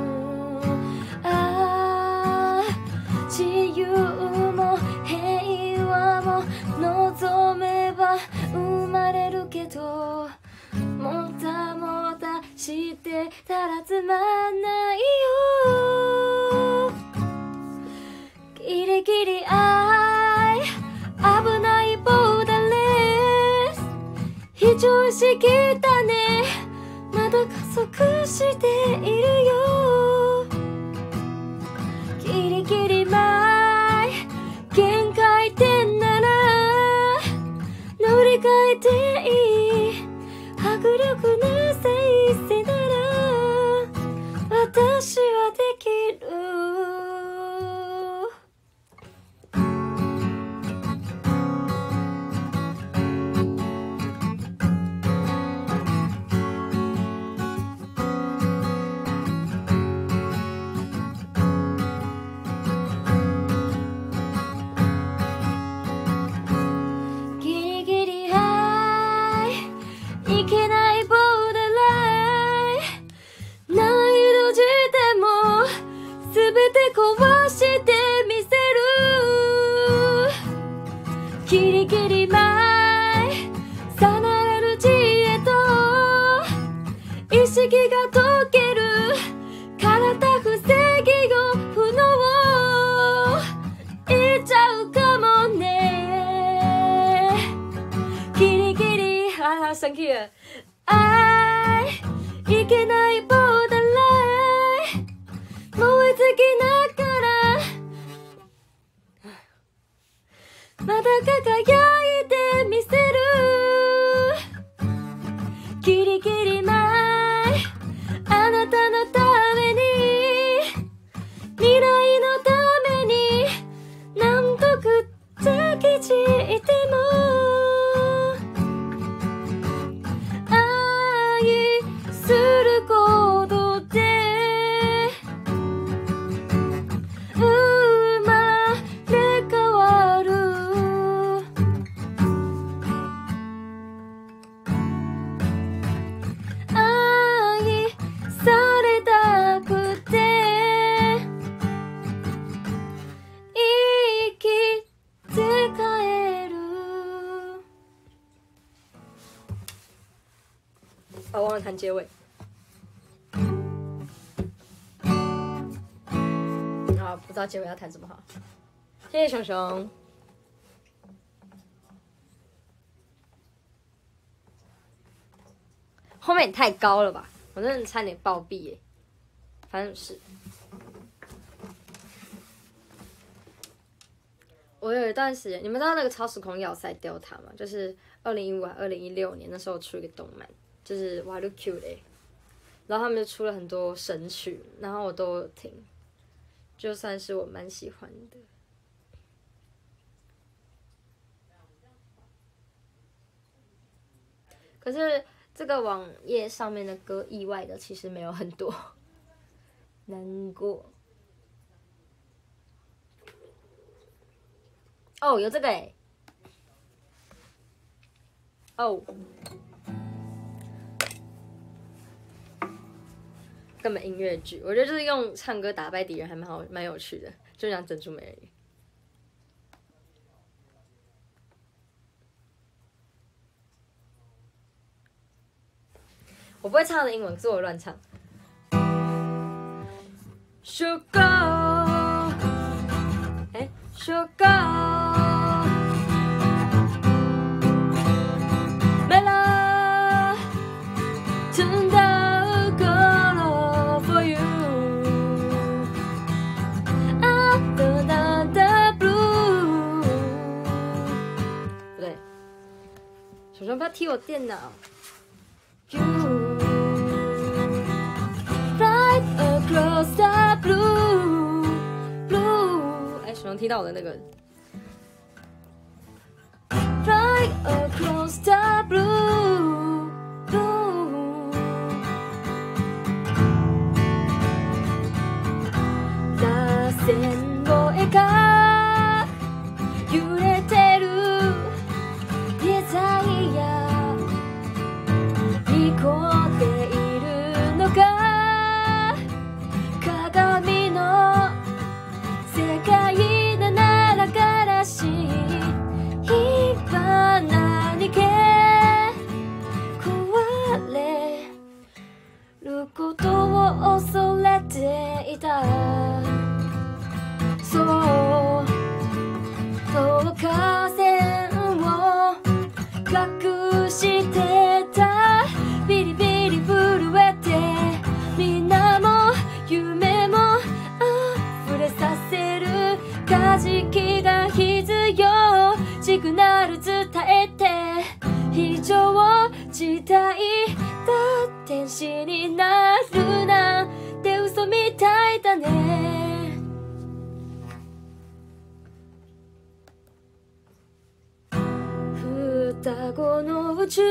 ああ自由も平和も望めば生まれるけどもたもたしてたらつまんないよギリギリ愛危ないボーダーレス非常識だねまだ加速しているよギリギリ前限界点なら乗り換えていい迫力な性質なら私はできる壊してみせるギリギリ前さながる知恵と意識が解ける体防ぎを不能いっちゃうかもねギリギリあ、サンキュー愛いけないボーダーライン燃え尽きなまだ輝いてみせるギリギリ前あなたのために未来のために何度くっつきちいても愛することで生まれ変わる我忘了弹结尾。啊，不知道结尾要弹什么好。谢谢熊熊。后面也太高了吧，我真的差点暴毙耶。反正是，我有一段时间，你们知道那个超时空要塞 Delta 吗？就是2015还2016年那时候出一个动漫。就是哇都 Q 嘞，然后他们就出了很多神曲，然后我都有听，就算是我蛮喜欢的。可是这个网页上面的歌，意外的其实没有很多，难过。哦，有这个哎，哦。根本音乐剧，我觉得就是用唱歌打败敌人，还蛮有趣的，就像珍珠美人鱼。我不会唱的英文，可是我乱唱。Sugar， 哎 ，Sugar， 没了，真的。熊熊不要踢我电脑。Right across the blue, blue。哎，熊熊踢到我的那个。 across the blue, blue. 螺旋の絵が揺れてるデザイアに凝っているのが鏡の世界だならからしい今何気壊れることを恐れていたそう透過線を隠してたビリビリ震えてみんなも夢も溢れさせるカジキが必要シグナル伝えて非常事態だ天使になるなんて嘘みたいだね双子の宇宙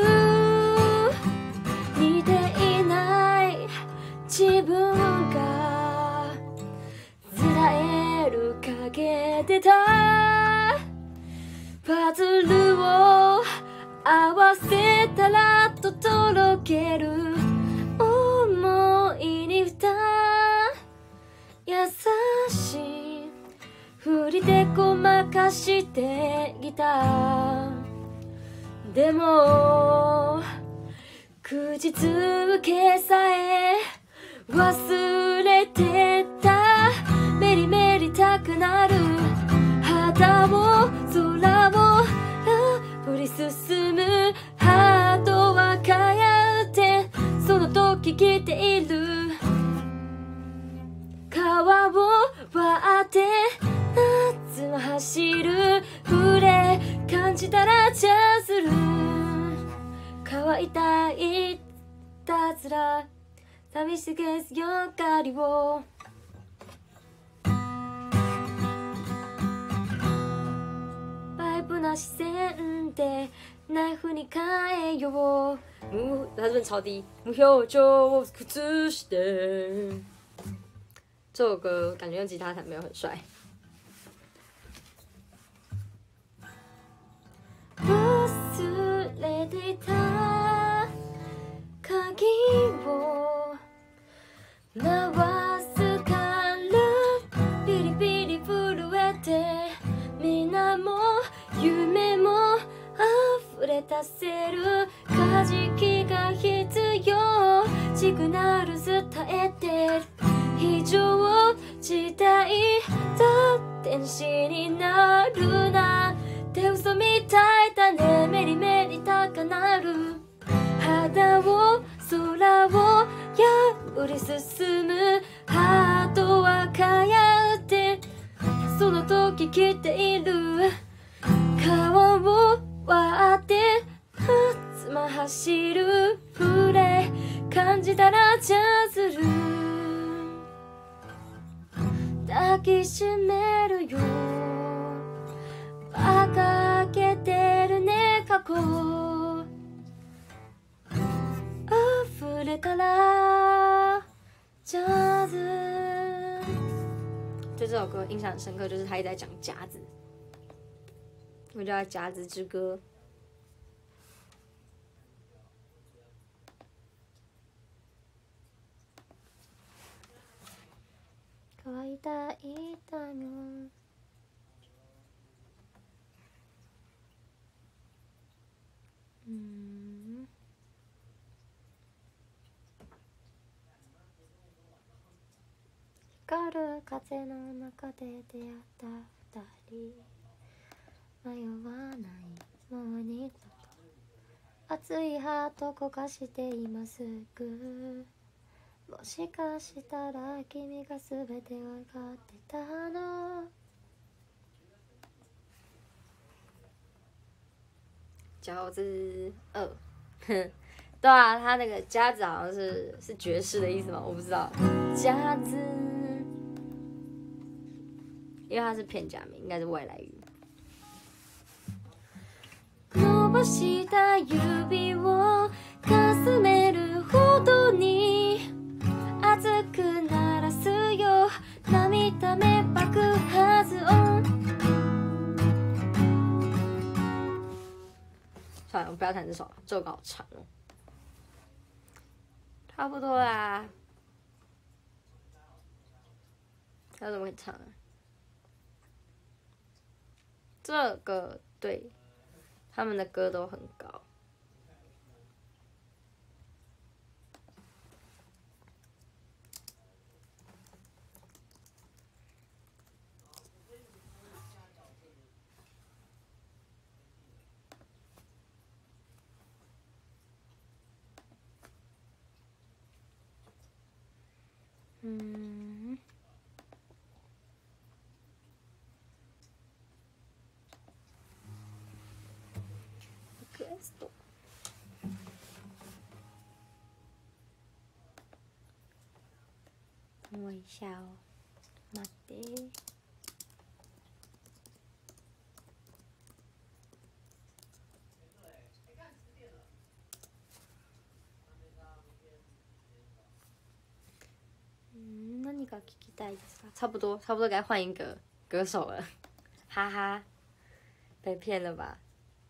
似ていない自分がずらえる陰でたパズルを合わせたらととろける思いに蓋優しい振りでごまかしてきたでも口づけさえ忘れてたメリメリたくなる肌を空を振り進むハートは輝ってその時来ている川を割って夏は走る触れ感じたらジャズる乾いたいたずら寂しげすよかりをパイプな視線でナイフに変えよう他这边超低目标就靴下这首歌感觉用吉他弹没有很帅忘れていた鍵を回すからピリピリ震えて皆も夢も溢れ出せるカジキが必要シグナル伝えて非常事態だ天使になるなん嘘みたいだねメリメリ高鳴る肌を空を破り進むハートは輝ってその時来ている川を割って夏は走る触れ感じたらジャズる抱きしめるよバカけてるね過去溢れたら夹子对这首歌印象很深刻就是他一直在讲夹子我叫它夹子之歌乾いた痛みを光る風の中で出会った二人迷わないもう二度と熱いハート焦がして今すぐもしかしたら君が全て分かってたの饺子对啊，他那个夹子好像是爵士的意思吗？我不知道。夹子，因为它是片假名，应该是外来语。 伸ばした指をかすめるほどに熱くならすよ涙目爆発音。算了，我不要弹这首了，这首歌好长哦。差不多啦。要怎么会唱啊？这个对，他们的歌都很高。等我一下哦，待って。何が聞きたいですか？差不多该换一个歌手了，哈哈，被骗了吧？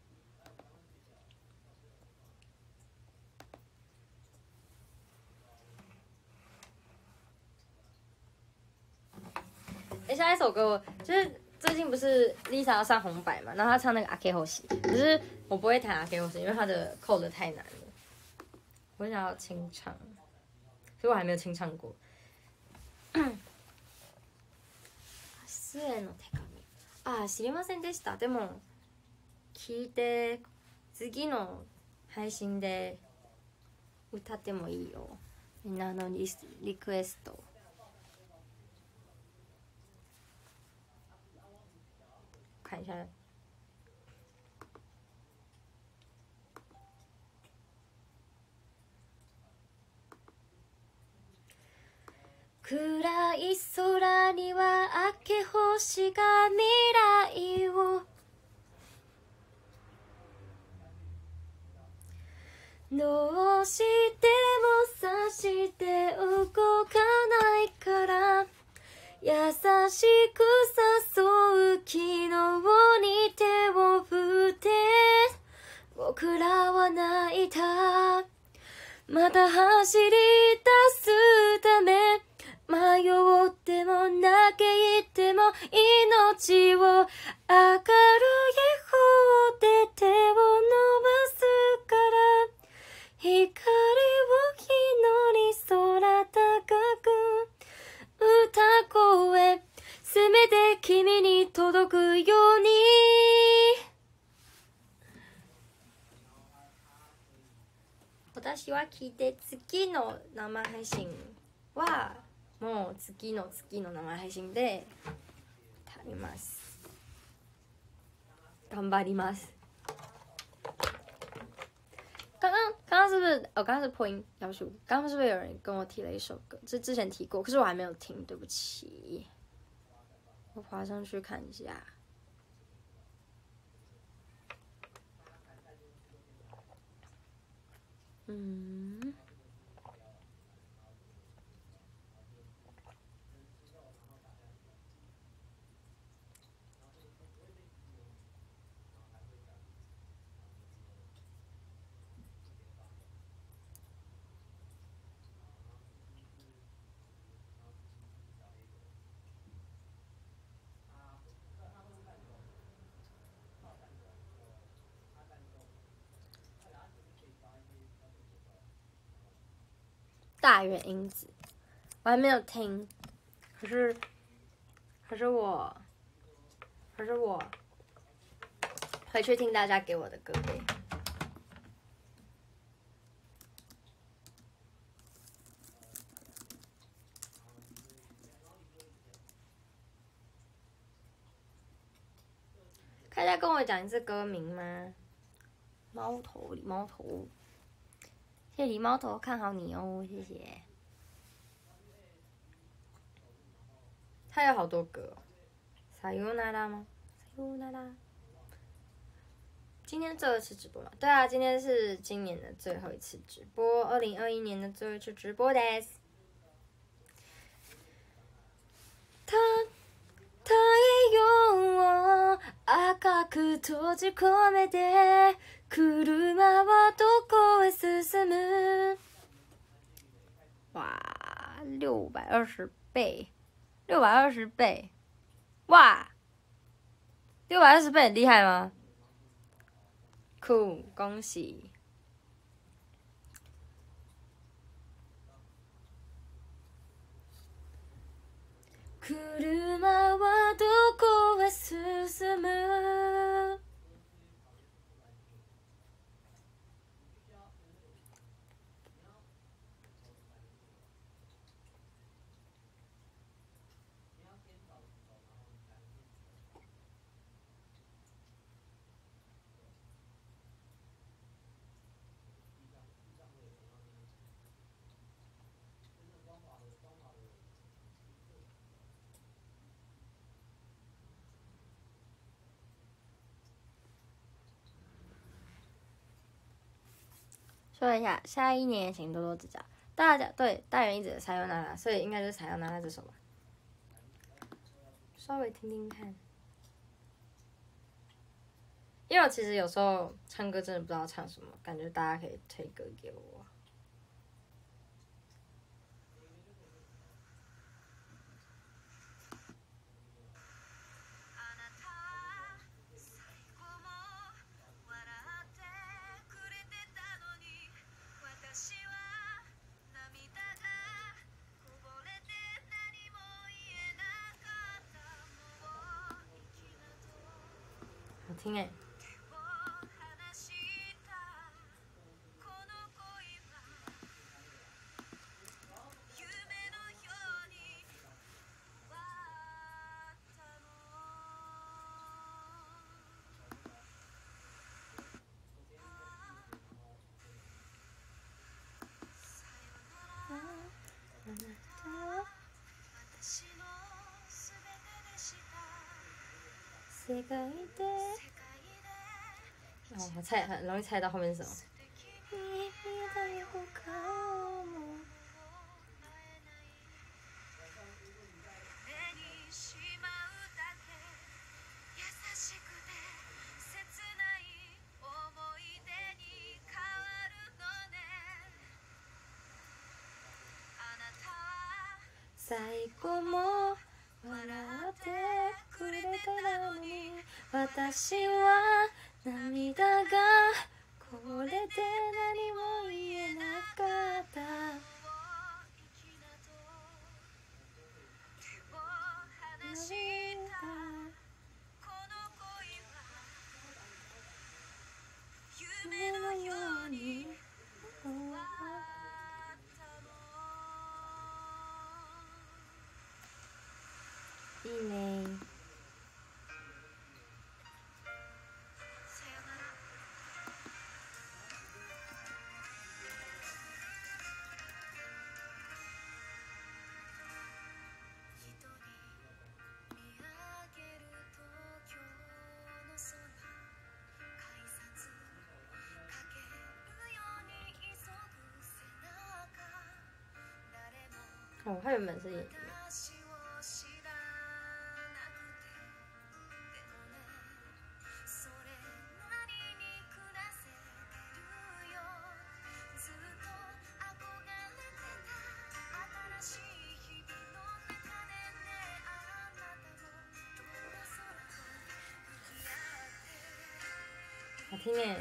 下一首歌就是最近不是 Lisa 要上红白嘛，然后她唱那个阿 K 后西，可是我不会弹阿 K 后西，因为她的扣的太难了。我想要清唱，所以我还没有清唱过。明日への手紙。あ、知りませんでした。でも聞いて次の配信で歌ってもいいよ。みんなのリクエスト。看一下。暗い空には明け星が未来をどうしても察して動かないから優しく誘う昨日に手を振って僕らは泣いたまた走り出すため迷っても泣けても命を明るい方で手を伸ばすから光を祈り空高く歌声せめて君に届くように私は聞いて次の生配信はもう次の生配信で食べます頑張ります刚刚是不是？刚刚是破音要求。刚刚是不是有人跟我提了一首歌？是之前提过，可是我还没有听，对不起。我滑上去看一下。大原英子，我还没有听，可是我回去听大家给我的歌呗。可以再跟我讲一次歌名吗？猫头李猫头。谢谢狸猫头，看好你哦，谢谢。他有好多歌、哦，撒尤那拉吗？撒尤那拉。 今天最后一次直播嘛？对啊，今天是今年的最后一次直播，2021年的最后一次直播です。太陽を赤く閉じ込めて車はどこへ進む？哇，620倍，620倍，哇，620倍很厉害吗？酷，恭喜！車はどこへ進む？说一下，下一年请多多指教。大家对大人一直的采用娜娜，所以应该就是采用娜娜这首吧。稍微听听看，因为我其实有时候唱歌真的不知道唱什么，感觉大家可以推歌给我。好听哎。世界で我猜很容易猜到后面是什么。最後も笑ってくれたのに私は涙がこぼれて何も言えなかった。夢のようにいいね。哦，他原本是演员。好听耶！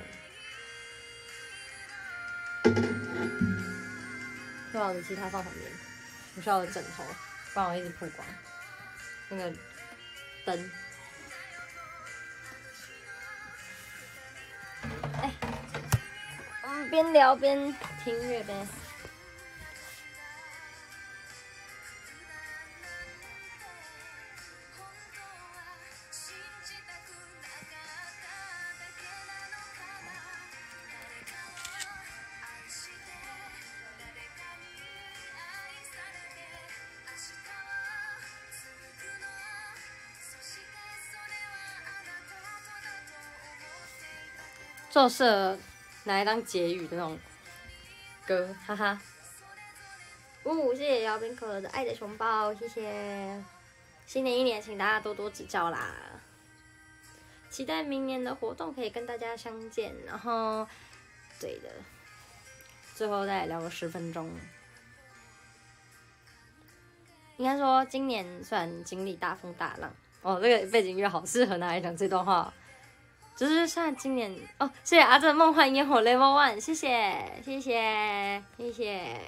把我的吉他放旁边，我需要枕头，不然我一直曝光。那个灯，哎，我们边聊边听音乐呗。 这适合拿来当结语的那种歌，哈哈。谢谢姚宾可的爱的熊抱，谢谢。新的一年，请大家多多指教啦。期待明年的活动可以跟大家相见。然后，对的，最后再聊个10分钟。应该说，今年虽然经历大风大浪，哦，这个背景乐好适合拿来讲这段话。就是像今年哦，谢谢阿正梦幻烟火 Level 1，谢谢谢谢谢谢。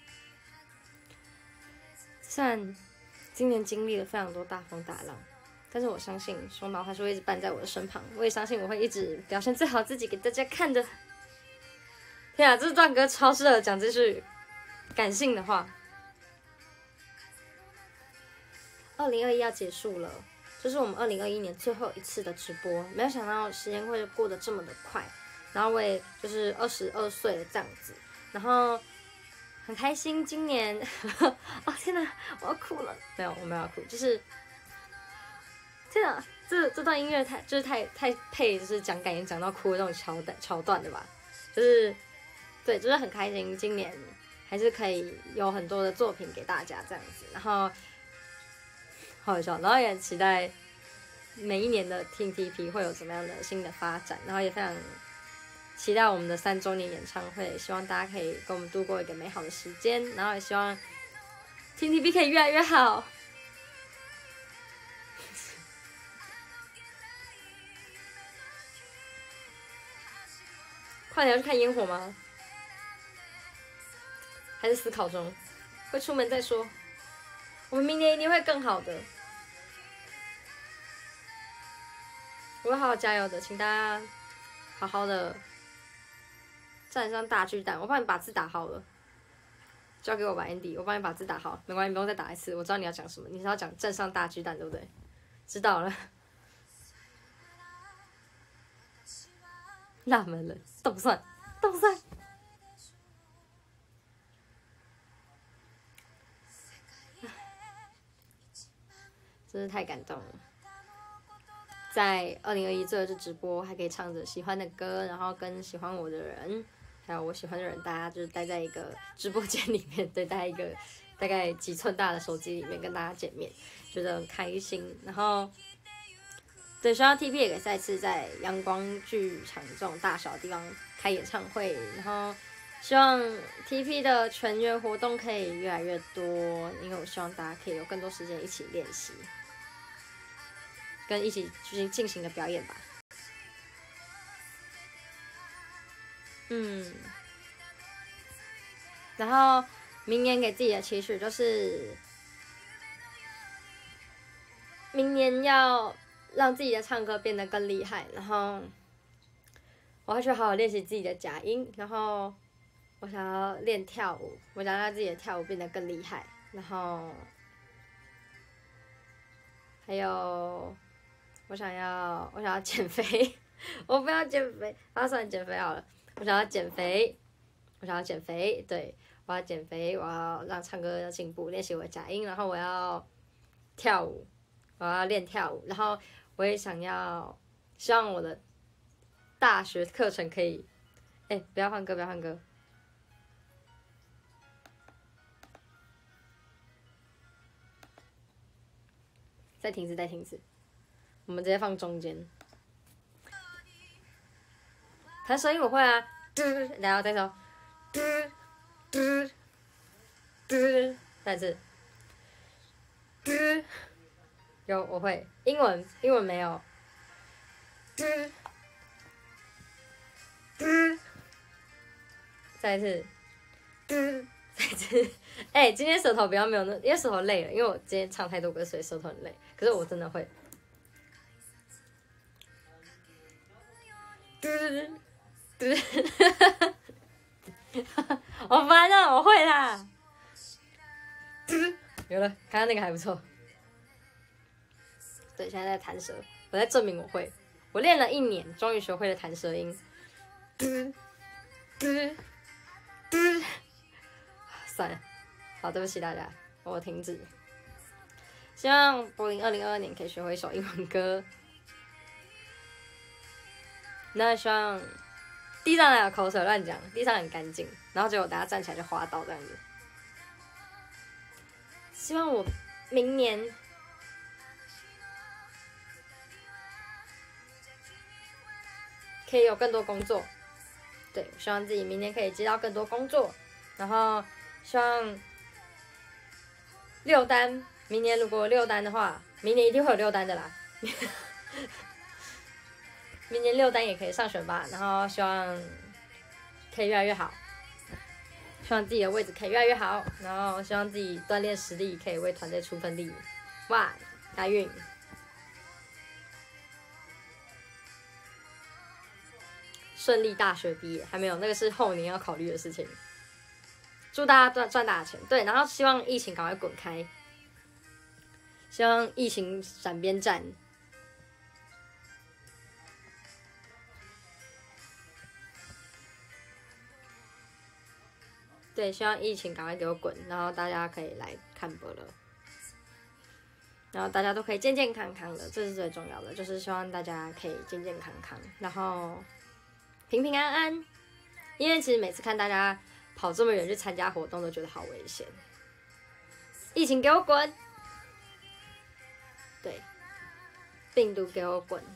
虽然今年经历了非常多大风大浪，但是我相信双毛还是会一直伴在我的身旁。我也相信我会一直表现最好自己给大家看的。天啊，这段歌超适合讲这句感性的话。2021要结束了。这是我们2021年最后一次的直播，没有想到时间会过得这么的快，然后我也就是22岁了这样子，然后很开心今年，哦天哪，我要哭了，没有，我没有要哭，就是天哪，这段音乐太配就是讲感言讲到哭的那种桥段的吧，就是对，就是很开心今年还是可以有很多的作品给大家这样子，然后。好笑，然后也很期待每一年的 TTP 会有怎么样的新的发展，然后也非常期待我们的3周年演唱会，希望大家可以跟我们度过一个美好的时间，然后也希望 TTP 可以越来越好。快点要去看烟火吗？还是思考中？会出门再说。我们明年一定会更好的。我会好好加油的，请大家好好的站上大巨蛋。我帮你把字打好了，交给我吧 ，Andy， 我帮你把字打好，没关系，不用再打一次。我知道你要讲什么，你是要讲站上大巨蛋，对不对？知道了。辣门人，动算。真是太感动了。在2021最后这直播，还可以唱着喜欢的歌，然后跟喜欢我的人，还有我喜欢的人，大家就是待在一个直播间里面，对，待一个大概几寸大的手机里面跟大家见面，觉得很开心。然后，对，希望 TP 也可以再次在阳光剧场这种大小的地方开演唱会，然后希望 TP 的全员活动可以越来越多，因为我希望大家可以有更多时间一起练习。跟一起进行的表演吧。然后明年给自己的期许就是明年要让自己的唱歌变得更厉害，然后我要去好好练习自己的假音，然后我想要练跳舞，我想让自己的跳舞变得更厉害，然后还有我想要减肥，我不要减肥，算了，减肥好了，我想要减肥，对，我要减肥，我要让唱歌要进步，练习我的假音，然后我要跳舞，我要练跳舞，然后我也希望我的大学课程可以，不要换歌，再停止，我们直接放中间。弹舌音我会啊，然后再说，再一次，有我会，英文没有，再一次，今天舌头比较没有因为舌头累了，因为我今天唱太多歌，所以舌头很累。可是我真的会，好烦啊！我会啦，有了，刚刚那个还不错。对，现在在弹舌，我在证明我会。我练了1年，终于学会了弹舌音。算了，好，对不起大家，我停止。希望柏林2022年可以学会一首英文歌。那希望地上哪有口水？乱讲，地上很干净。然后结果大家站起来就滑倒这样子。希望我明年可以有更多工作。对，我希望自己明年可以接到更多工作，然后希望6单，明年如果6单的话，明年一定会有6单的啦。明年6单也可以上选拔，然后希望可以越来越好，希望自己的位置可以越来越好，然后希望自己锻炼实力，可以为团队出份力。哇，大运！顺利大学毕业还没有，那个是后年要考虑的事情。祝大家赚大钱，对，然后希望疫情赶快滚开，希望疫情闪边站。对，希望疫情赶快给我滚，然后大家可以来看播了，然后大家都可以健健康康的，这是最重要的，就是希望大家可以健健康康，然后平平安安。因为其实每次看大家跑这么远去参加活动，都觉得好危险。疫情给我滚！对，病毒给我滚！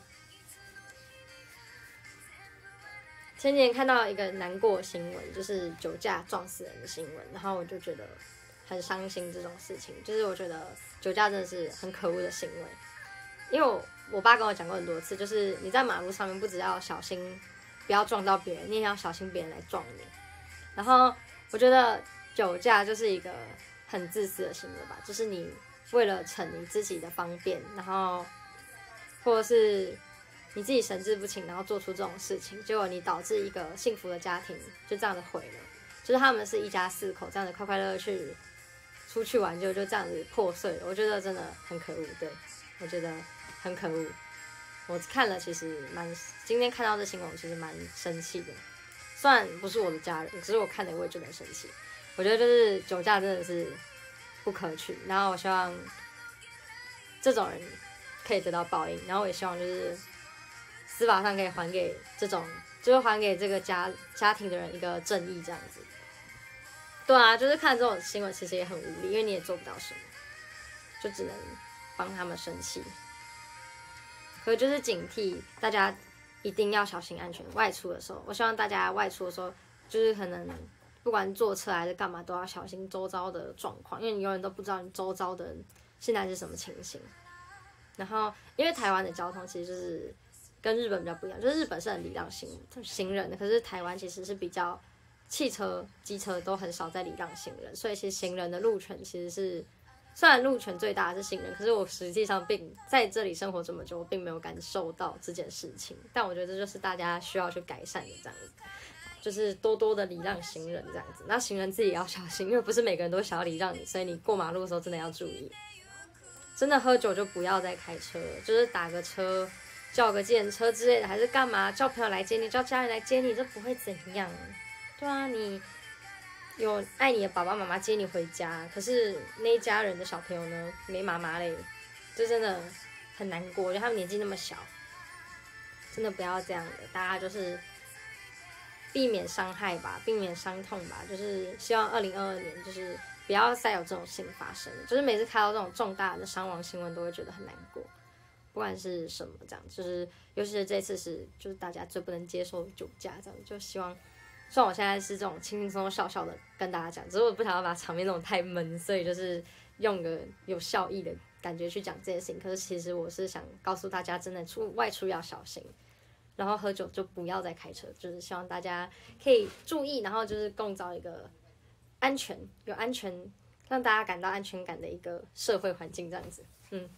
前几天看到一个难过的新闻，就是酒驾撞死人的新闻，然后我就觉得很伤心。这种事情，就是我觉得酒驾真的是很可恶的行为。因为我爸跟我讲过很多次，就是你在马路上面不只要小心不要撞到别人，你也要小心别人来撞你。然后我觉得酒驾就是一个很自私的行为吧，就是你为了逞你自己的方便，然后或者是你自己神志不清，然后做出这种事情，结果你导致一个幸福的家庭就这样子毁了。就是他们是一家4口，这样子快快乐乐去出去玩，就这样子破碎了。我觉得真的很可恶，对，我觉得很可恶。我看了，其实今天看到这新闻，我其实蛮生气的。虽然不是我的家人，可是我看了我也觉得很生气。我觉得就是酒驾真的是不可取，然后我希望这种人可以得到报应，然后我也希望就是司法上可以还给这种，就是还给这个家庭的人一个正义这样子。对啊，就是看这种新闻其实也很无力，因为你也做不到什么，就只能帮他们生气。可就是警惕大家一定要小心安全，外出的时候，我希望大家外出的时候，就是可能不管坐车还是干嘛，都要小心周遭的状况，因为你永远都不知道你周遭的人现在是什么情形。然后，因为台湾的交通其实就是跟日本比较不一样，就是日本是很礼让行人的，可是台湾其实是比较汽车、机车都很少在礼让行人，所以其实行人的路权其实是。虽然路权最大的是行人，可是我实际上并在这里生活这么久，我并没有感受到这件事情。但我觉得这就是大家需要去改善的，这样子，就是多多的礼让行人这样子。那行人自己也要小心，因为不是每个人都想要礼让你，所以你过马路的时候真的要注意。真的喝酒就不要再开车了，就是打个车、叫个计程车之类的，还是干嘛？叫朋友来接你，叫家人来接你，这不会怎样。对啊，你。有爱你的爸爸妈妈接你回家，可是那一家人的小朋友呢，没妈妈嘞，就真的很难过。我觉得他们年纪那么小，真的不要这样的，大家就是避免伤害吧，避免伤痛吧。就是希望2022年就是不要再有这种事情发生，就是每次看到这种重大的伤亡新闻，都会觉得很难过。不管是什么这样，就是尤其是这次是就是大家最不能接受的酒驾这样，就希望。虽然我现在是这种轻轻松松笑笑的跟大家讲，只是我不想要把场面弄得太闷，所以就是用个有笑意的感觉去讲这件事情。可是其实我是想告诉大家，真的外出要小心，然后喝酒就不要再开车，就是希望大家可以注意，然后就是共造一个安全、有安全，让大家感到安全感的一个社会环境，这样子，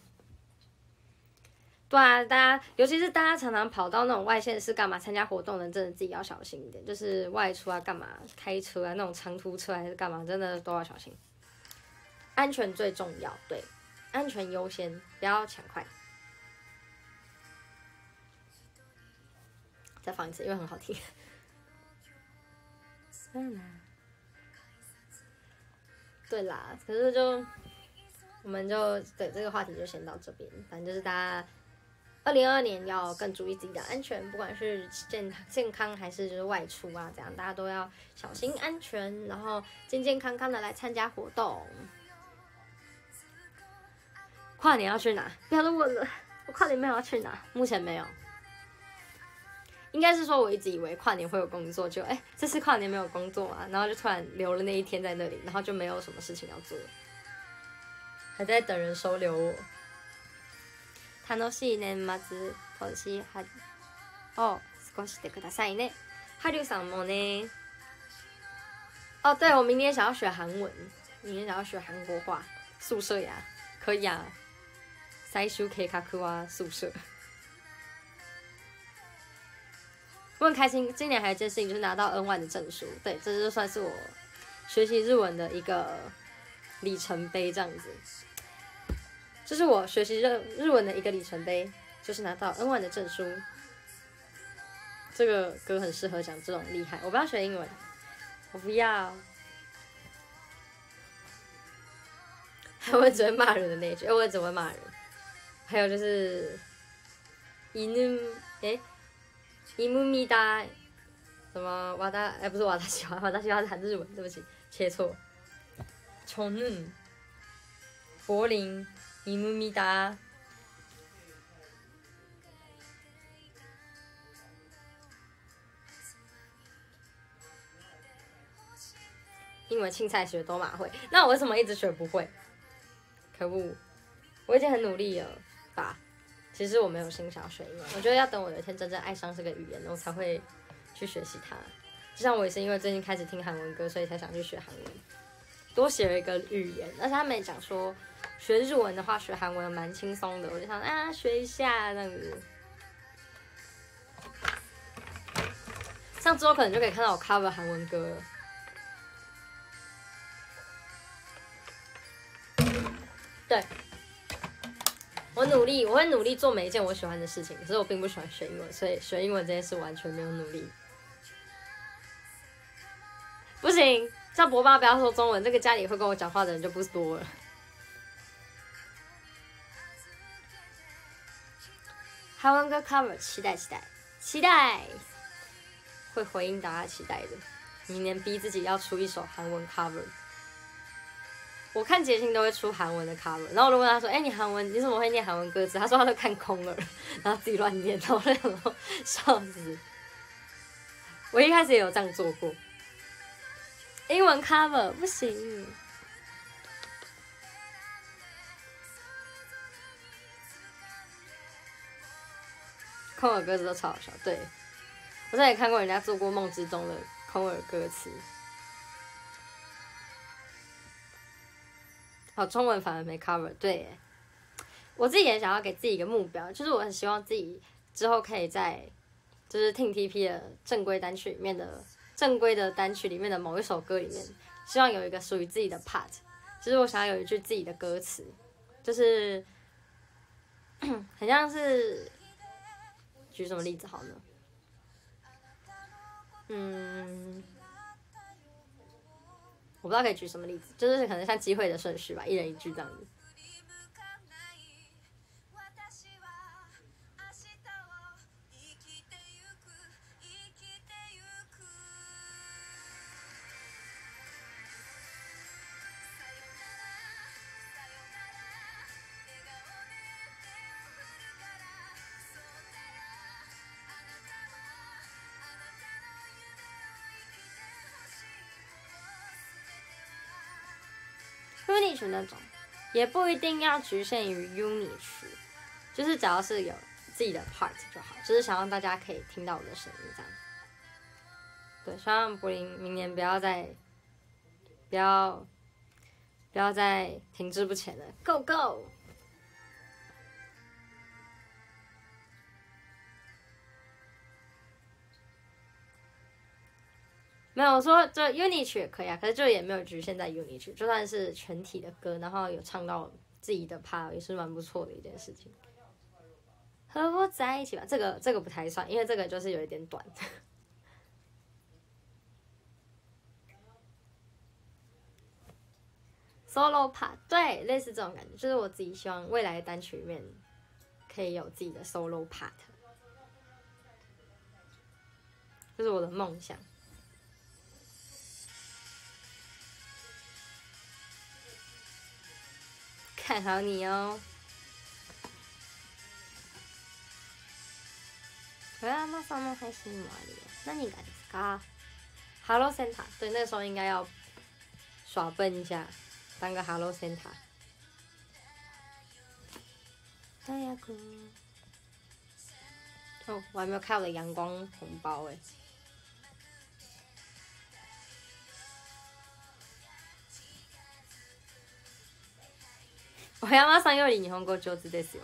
对啊，大家尤其是大家常常跑到那种外县市干嘛参加活动的，真的自己要小心一点。就是外出啊，干嘛开车啊，那种长途车还是干嘛，真的都要小心。安全最重要，对，安全优先，不要抢快。再放一次，因为很好听。对啦，可是我们就对这个话题就先到这边，反正就是大家。 2022年要更注意自己的安全，不管是健康还是就是外出啊，这样大家都要小心安全，然后健健康康的来参加活动。跨年要去哪？不要再问了，我跨年没有要去哪，目前没有。应该是说我一直以为跨年会有工作，就这次跨年没有工作啊，然后就突然留了那一天在那里，然后就没有什么事情要做，还在等人收留我。楽しい年末年を過ごしてくださいね。哈绿さんもね。哦，对，我明年想要学韩文，明年想要学韩国话，宿舍呀，可以啊。最終計画は宿舍。我很开心，今年还有一件事情就是拿到 N1 的证书，对，这就算是我学习日文的一个里程碑，这样子。这是我学习日文的一个里程碑，就是拿到 N1 的证书。这个歌很适合讲这种厉害。我不要学英文，我不要。还会只会骂人的那一句，我也只会骂人。还有就是이누미다什么不是瓦达喜欢是韩日文，对不起，切错。저는柏林이누미다。英文青菜学都马会，那我为什么一直学不会？可恶！我已经很努力了吧？其实我没有心想要学英文，我觉得要等我有一天真正爱上这个语言，我才会去学习它。就像我也是因为最近开始听韩文歌，所以才想去学韩文，多学了一个语言。而且他们也讲说，学日文的话，学韩文蛮轻松的，我就想学一下这样子。像之后可能就可以看到我 cover 韩文歌了。对，我会努力做每一件我喜欢的事情，可是我并不喜欢学英文，所以学英文这件事完全没有努力。不行，叫博爸不要说中文，这个家里会跟我讲话的人就不多了。韩文歌 cover， 期待，会回应大家期待的。明年逼自己要出一首韩文 cover。我看杰星都会出韩文的 cover， 然后我就问他说：“你韩文你怎么会念韩文歌词？”他说他都看空耳，然后自己乱念，然后我就想说笑死。我一开始也有这样做过，英文 cover 不行。空耳歌词都超好笑，对我之前也看过人家做过梦之中的空耳歌词。中文反而没 cover， 对耶，我自己也想要给自己一个目标，就是我很希望自己之后可以在就是 Ting TP 的正规单曲里面的某一首歌里面，希望有一个属于自己的 part， 就是我想要有一句自己的歌词，就是很像是举什么例子好呢？我不知道可以举什么例子，就是可能像机会的顺序吧，一人一句这样子。uni 曲那种，也不一定要局限于 uni 曲，就是只要是有自己的 part 就好，就是想让大家可以听到我的声音这样。对，希望柏林明年不要再停滞不前了 ，Go Go！ 没有，我说就 uni 曲也可以啊，可是就也没有局限在 uni 曲，就算是全体的歌，然后有唱到自己的 part 也是蛮不错的一件事情。和我在一起吧，这个不太算，因为这个就是有一点短。solo part 对，类似这种感觉，就是我自己希望未来的单曲里面可以有自己的 solo part， 这是我的梦想。看好你哦。小山さんの配信もあるよ。何がですか？ Hello Santa， 对，那个时候应该要耍笨一下，当个 Hello Santa。早く。哦，我还没有开我的阳光红包哎。小山さんより日本語上手ですよ。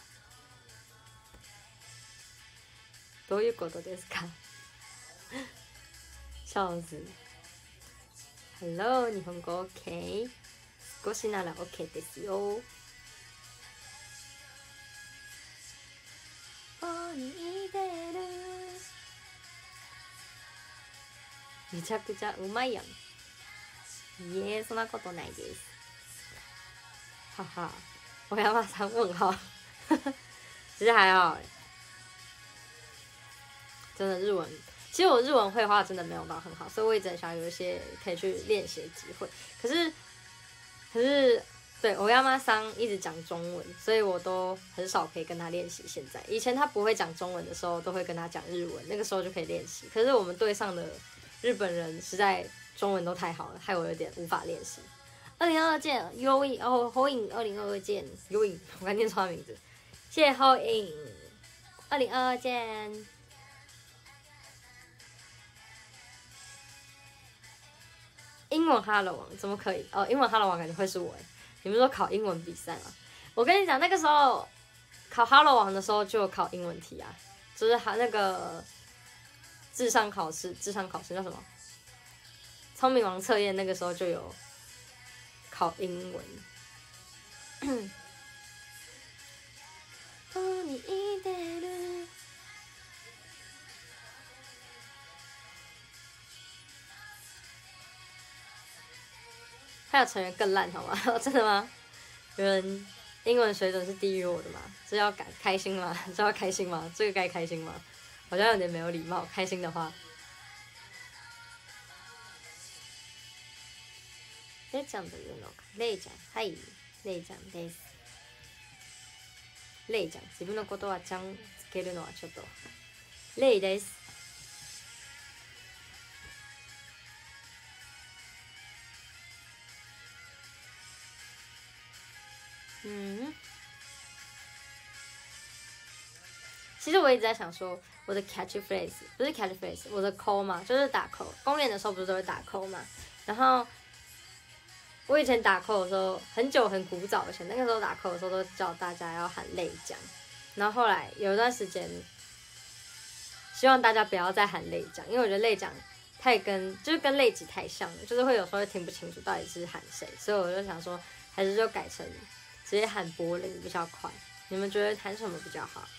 どういうことですか？笑死。Hello， 日本語 OK？ 少しなら OK ですよ。めちゃくちゃうまいやん。いえ、そんなことないです。哈哈，小山さん问号，其实还好哎。真的日文，其实我日文绘画真的没有到很好，所以我一直很想有一些可以去练习的机会。可是，对，欧亚妈桑一直讲中文，所以我都很少可以跟他练习。现在，以前他不会讲中文的时候，都会跟他讲日文，那个时候就可以练习。可是我们队上的日本人实在中文都太好了，害我有点无法练习。2022件 Yoin 哦 ，Hoin 2022件 Yoin， 我刚念错他名字，谢谢 Hoin 2022件。英文哈喽王怎么可以？哦，英文哈喽王感觉会是我哎。你们说考英文比赛吗？我跟你讲，那个时候考哈喽王的时候就有考英文题啊，就是那个智商考试叫什么？聪明王测验那个时候就有考英文。还有成员更烂好吗？真的吗？有人英文水准是低于我的吗？这要开心吗？这要开心吗？这个该开心吗？好像有点没有礼貌。开心的话，レイちゃんというのか。レイちゃん、はい、レイちゃんです。レイちゃん、自分のことはちゃんつけるのはちょっと。レイです。其实我一直在想说，我的 catchphrase 不是 catchphrase， 我的 call 嘛，就是打 call。公练的时候不是都会打 call 嘛？然后我以前打 call 的时候，很古早以前，那个时候打 call 的时候都叫大家要喊类奖。然后后来有一段时间，希望大家不要再喊类奖，因为我觉得类奖就是跟类级太像了，就是会有时候会听不清楚到底是喊谁，所以我就想说，还是就改成直接喊柏林比较快。你们觉得喊什么比较好？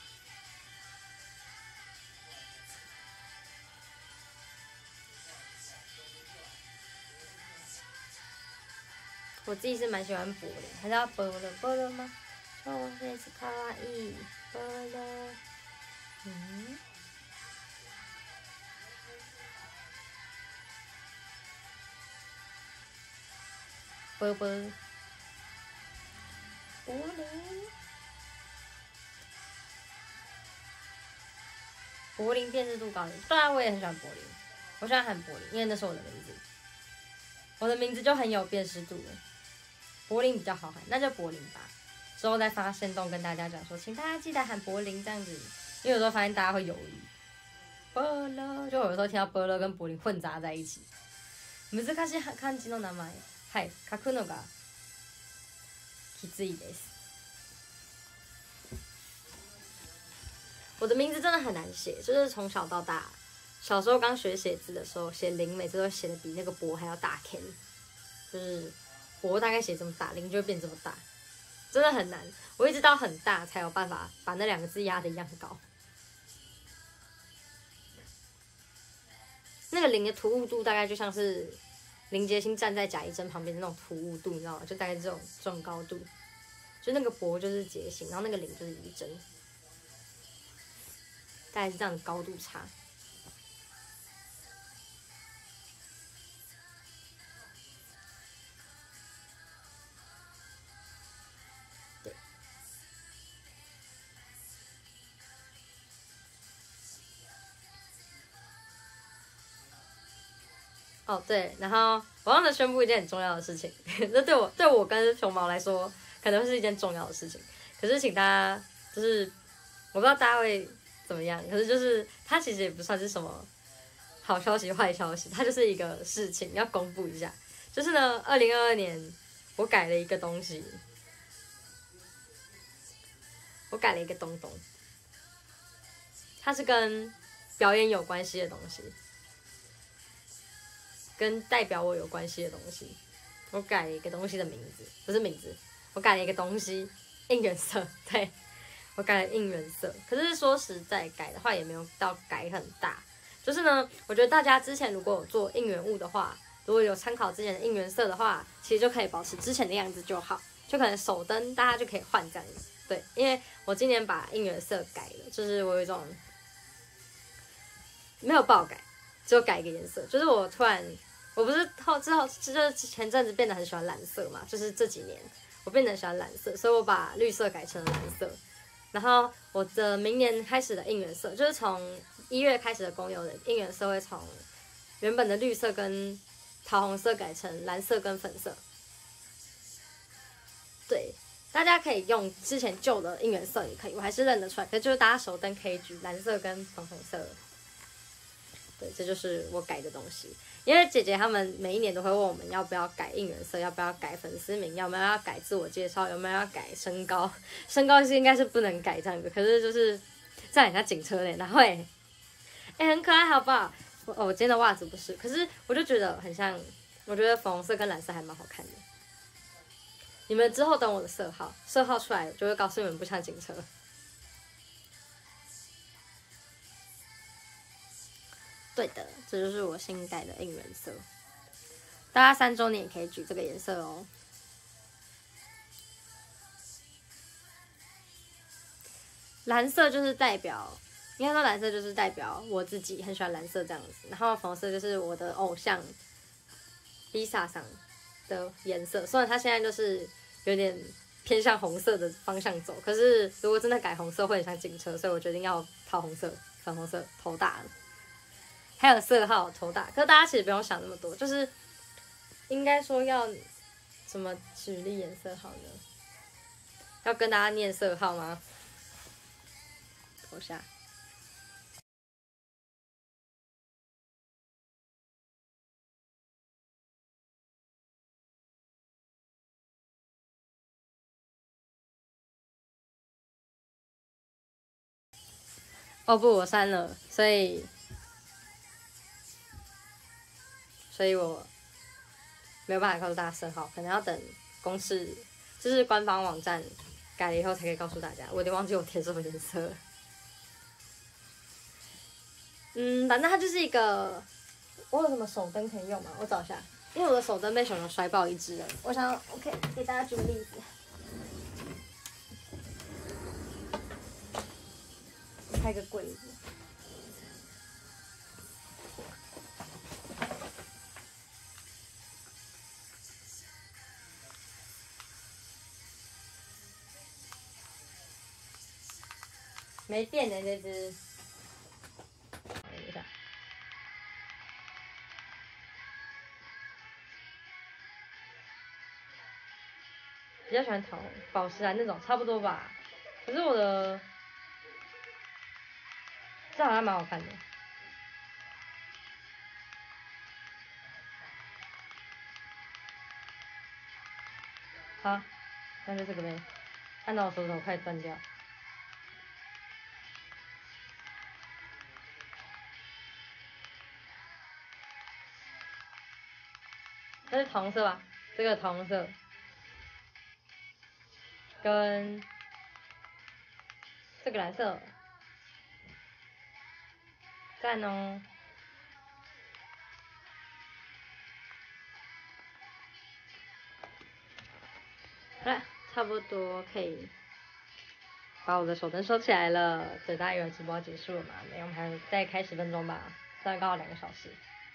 我自己是蛮喜欢柏林，还是要柏了吗？哦，这是卡哇伊柏了，柏柏柏林辨识度高一点，对啊，我也很喜欢柏林，我喜欢喊柏林，因为那是我的名字，我的名字就很有辨识度了。柏林比较好喊，那就柏林吧。之后再发限动跟大家讲说，请大家记得喊柏林这样子，因为有时候发现大家会犹豫。柏了，就有时候听到柏了跟柏林混杂在一起。難しい漢字の名前、はい、書くのがきついです。我的名字真的很难写，就是从小到大，小时候刚学写字的时候，写林每次都写的比那个博还要大 Ken， 就是博大概写这么大，林就会变这么大，真的很难。我一直到很大才有办法把那两个字压得一样高。那个林的突兀度大概就像是林杰星站在贾一真旁边的那种突兀度，你知道吗？就大概这种高度。就那个博就是杰星，然后那个林就是一真。 大概是这样的高度差。对。哦对，然后我忘了宣布一件很重要的事情，这对我跟熊猫来说可能会是一件重要的事情，可是请大家就是我不知道大家会怎么样，可是就是它其实也不算是什么好消息坏消息，它就是一个事情要公布一下，就是呢，2022年我改了一个东西，我改了一个东东，它是跟表演有关系的东西。跟代表我有关系的东西，我改了一个东西的名字，不是名字，我改了一个东西，应援色，对，我改了应援色。可是说实在，改的话也没有到改很大，就是呢，我觉得大家之前如果有做应援物的话，如果有参考之前的应援色的话，其实就可以保持之前的样子就好，就可能手灯大家就可以换这样子，对，因为我今年把应援色改了，就是我有一种没有爆改，只有改一个颜色，就是我突然。我不是就是前阵子变得很喜欢蓝色嘛，就是这几年我变得很喜欢蓝色，所以我把绿色改成了蓝色。然后我的明年开始的应援色，就是从1月开始的公有的应援色会从原本的绿色跟桃红色改成蓝色跟粉色。对，大家可以用之前旧的应援色也可以，我还是认得出来，可是就是大家手灯可以举蓝色跟粉红色。对，这就是我改的东西。因为姐姐她们每一年都会问我们要不要改应援色，要不要改粉丝名，要不要改自我介绍，有没有要改身高。身高是应该是不能改这样子，可是就是这样很像警车嘞，然后很可爱，好不好？我今天的袜子不是，可是我就觉得很像，我觉得粉红色跟蓝色还蛮好看的。你们之后等我的色号出来，就会告诉你们不像警车。对的，这就是我新改的应援色。大家3周年也可以举这个颜色哦。蓝色就是代表，应该说蓝色就是代表我自己很喜欢蓝色这样子，然后粉红色就是我的偶像 Lisa 上的颜色，虽然它现在就是有点偏向红色的方向走，可是如果真的改红色会很像警车，所以我决定要桃红色、粉红色头大了。还有色号头大，可是大家其实不用想那么多，就是应该说要怎么举例颜色好呢？要跟大家念色号吗？投下。哦不，我删了，所以我没有办法告诉大家色号，可能要等公示，就是官方网站改了以后才可以告诉大家。我有点忘记我填什么颜色了。反正它就是一个，我有什么手灯可以用吗？我找一下，因为我的手灯被熊熊摔爆一只了。我想 ，OK， 给大家举个例子。开个柜子。没电的这只，等一下，比较喜欢宝石蓝那种，差不多吧。可是我的这好像蛮好看的。好，那就这个呗。按到我手指头快断掉。那是桃红色吧？这个桃红色跟这个蓝色，赞哦。好了，差不多可以把我的手灯收起来了。对，大家以为直播结束了嘛？没有，我们还再开10分钟吧，虽然刚好2个小时。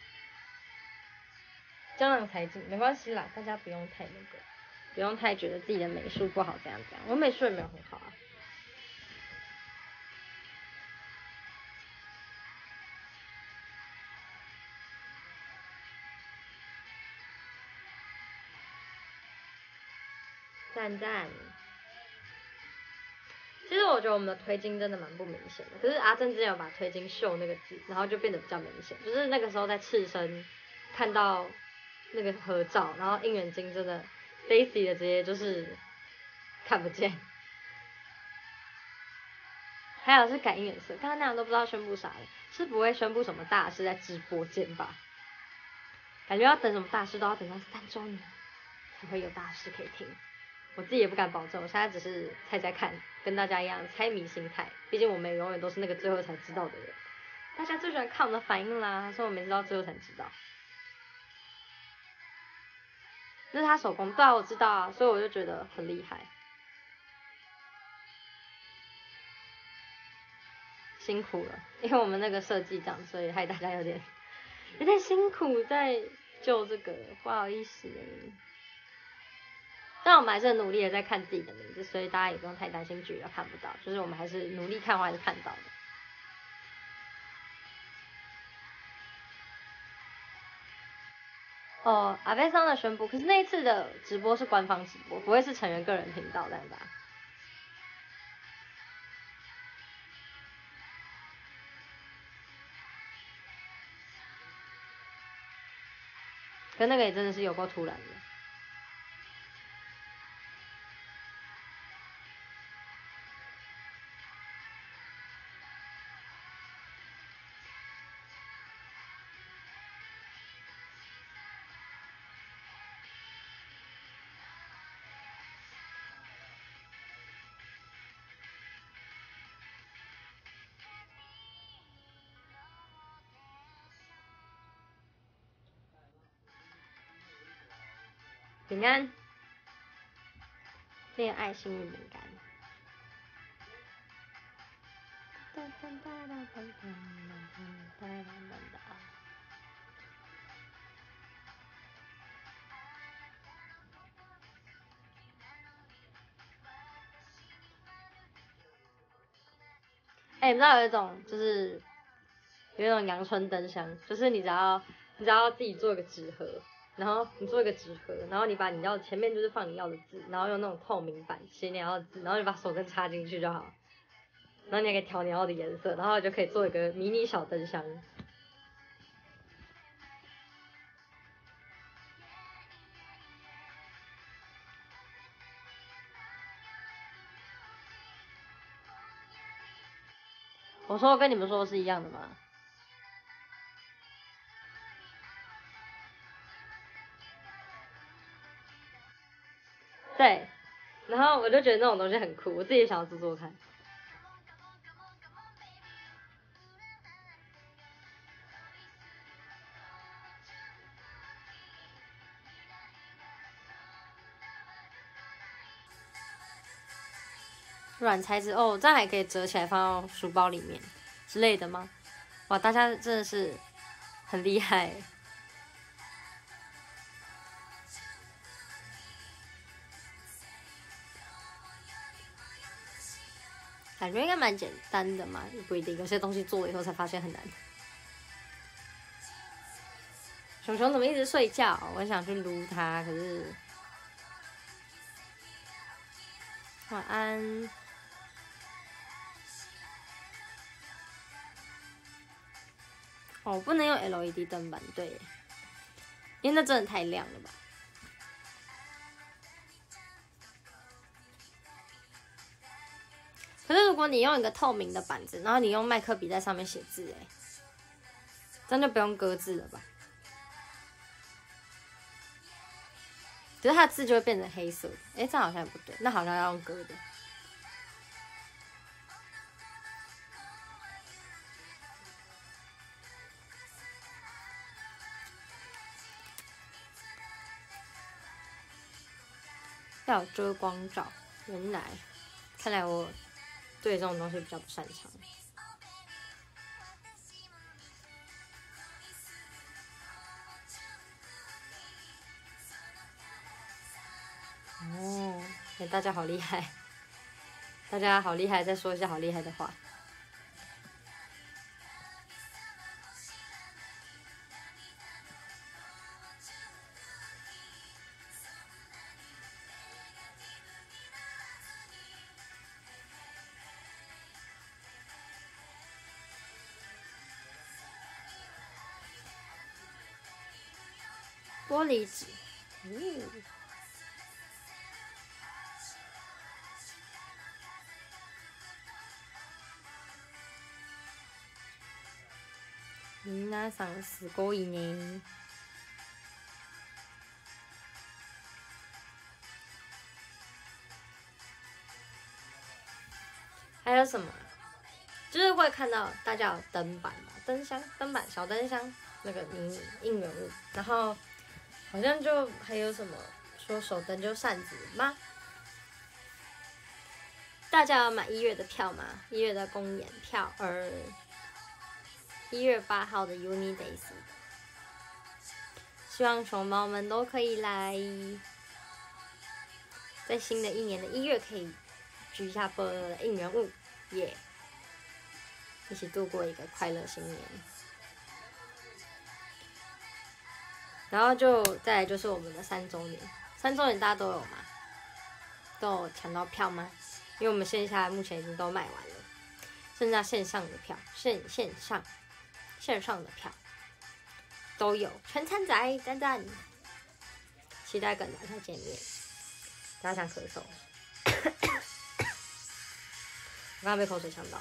江郎才尽，没关系啦，大家不用太那个，不用太觉得自己的美术不好，怎样怎样。我美术也没有很好啊。赞赞。其实我觉得我们的推金真的蛮不明显的，可是阿正之前有把推金秀那个字，然后就变得比较明显。就是那个时候在赤身看到那个合照，然后应援金真的 Daisy 的直接就是看不见。还有是改应援色，刚刚那样都不知道宣布啥了，是不会宣布什么大事在直播间吧？感觉要等什么大事都要等到3周年才会有大事可以听。我自己也不敢保证，我现在只是猜猜看，跟大家一样猜谜心态。毕竟我们永远都是那个最后才知道的人。大家最喜欢看我们的反应啦，所以我每次到最后才知道。那是他手工，对啊，我知道啊，所以我就觉得很厉害。辛苦了，因为我们那个设计这样，所以害大家有点辛苦在救这个，不好意思。但我们还是很努力的在看自己的名字，所以大家也不用太担心剧要看不到，就是我们还是努力看完还是看到的。哦，阿贝桑的宣布，可是那一次的直播是官方直播，不会是成员个人频道，对吧？可那个也真的是有够突然的。饼干，恋爱幸运饼干。你知道有一种就是有一种阳春灯箱，就是你只要自己做一个纸盒，然后你做一个纸盒，然后你把你要前面就是放你要的字，然后用那种透明板写你要的字，然后你把手灯插进去就好，然后你还可以调你要的颜色，然后就可以做一个迷你小灯箱。我说跟你们说的是一样的吗？对，然后我就觉得那种东西很酷，我自己也想要做做看。软材质哦，这样还可以折起来放到书包里面之类的吗？哇，大家真的是很厉害。感觉应该蛮简单的嘛，也不一定，有些东西做了以后才发现很难。熊熊怎么一直睡觉？我很想去撸它，可是晚安。哦，我不能用 LED 灯板，对，因为那真的太亮了吧。可是如果你用一个透明的板子，然后你用麦克笔在上面写字，这样就不用割字了吧？可是它的字就会变成黑色的，这样好像也不对，那好像要用割的。要有遮光罩，原来，看来我对这种东西比较不擅长。哦，大家好厉害，大家好厉害，再说一下好厉害的话。玻璃纸，皆さんすごいね。还有什么？就是会看到大家有灯板嘛，灯箱、灯板、小灯箱那个应援物，然后好像就还有什么说手灯就扇子吗？大家要买1月的票吗？1月的公演票，1月8号的 Uni Days， 希望熊猫们都可以来，在新的一年的1月可以举一下波的应援物，耶！一起度过一个快乐新年。然后再来就是我们的3周年，3周年大家都有吗？都有抢到票吗？因为我们线下目前已经都卖完了，剩下线上的票，线上的票都有，全参仔，赞赞！期待跟大家见面。大家想咳嗽，我刚刚被口水呛到。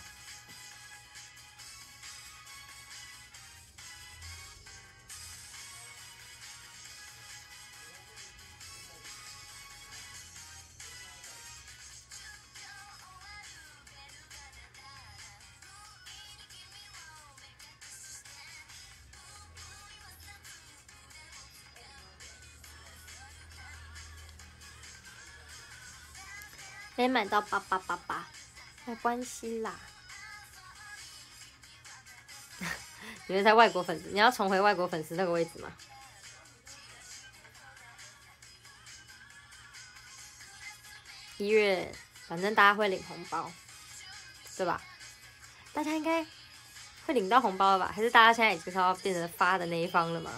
没买到888，没关系啦。你是在外国粉丝？你要重回外国粉丝那个位置吗？1月，反正大家会领红包，对吧？大家应该会领到红包了吧？还是大家现在已经是要变成发的那一方了吗？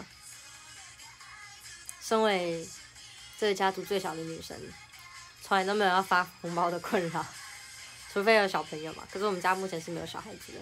身为这个家族最小的女生，从来都没有要发红包的困扰，除非有小朋友嘛。可是我们家目前是没有小孩子的。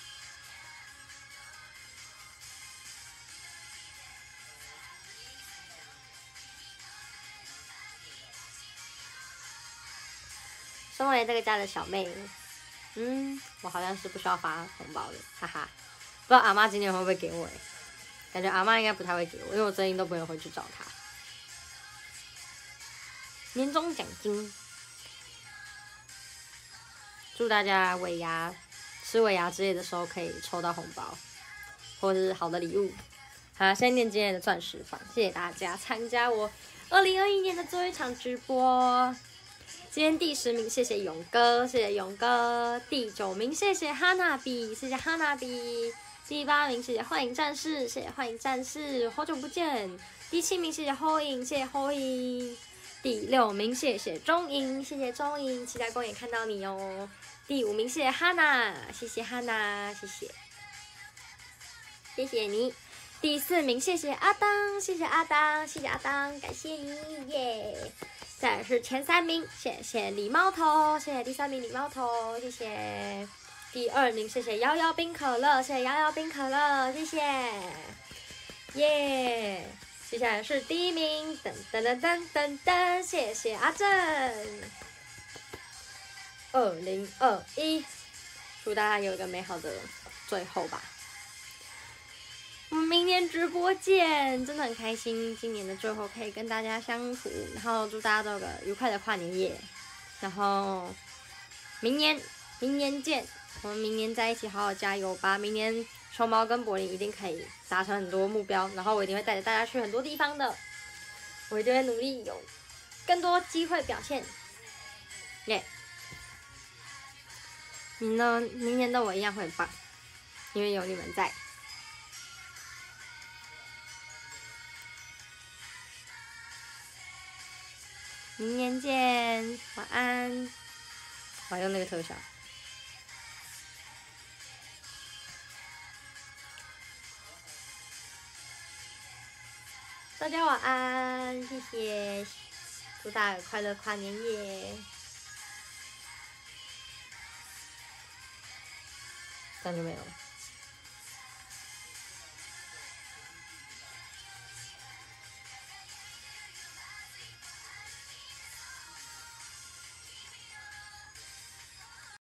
身为这个家的小妹，我好像是不需要发红包的，哈哈。不知道阿妈今年会不会给我感觉阿妈应该不太会给我，因为我最近都不用回去找她。年终奖金，祝大家吃尾牙之类的时候可以抽到红包，或者是好的礼物。好，现在念今天的钻石榜，谢谢大家参加我2021年的最后一场直播。今天第10名，谢谢勇哥，谢谢勇哥。第9名，谢谢哈娜比，谢谢哈娜比。第8名，谢谢幻影战士，谢谢幻影战士，好久不见。第7名，谢谢后影，谢谢后影。第6名，谢谢钟影，谢谢钟影，期待公演看到你哦。第5名，谢谢哈娜，谢谢哈娜，谢谢，谢谢你。第4名，谢谢阿当，谢谢阿当，谢谢阿当，感谢你耶。再来是前3名，谢谢李猫头，谢谢第3名李猫头，谢谢。第2名，谢谢摇摇冰可乐，谢谢摇摇冰可乐，谢谢，耶。接下来是第1名，噔噔噔噔噔噔，谢谢阿正。2021，祝大家有一个美好的最后吧。我们明年直播见，真的很开心，今年的最后可以跟大家相处，然后祝大家都有个愉快的跨年夜，然后明年见，我们明年在一起好好加油吧，明年熊猫跟柏林一定可以达成很多目标，然后我一定会带着大家去很多地方的，我一定会努力有更多机会表现，耶、 明年的我一样会很棒，因为有你们在。明年见，晚安。我要用那个特效。大家晚安，谢谢，祝大家快乐跨年夜。这样就没有了。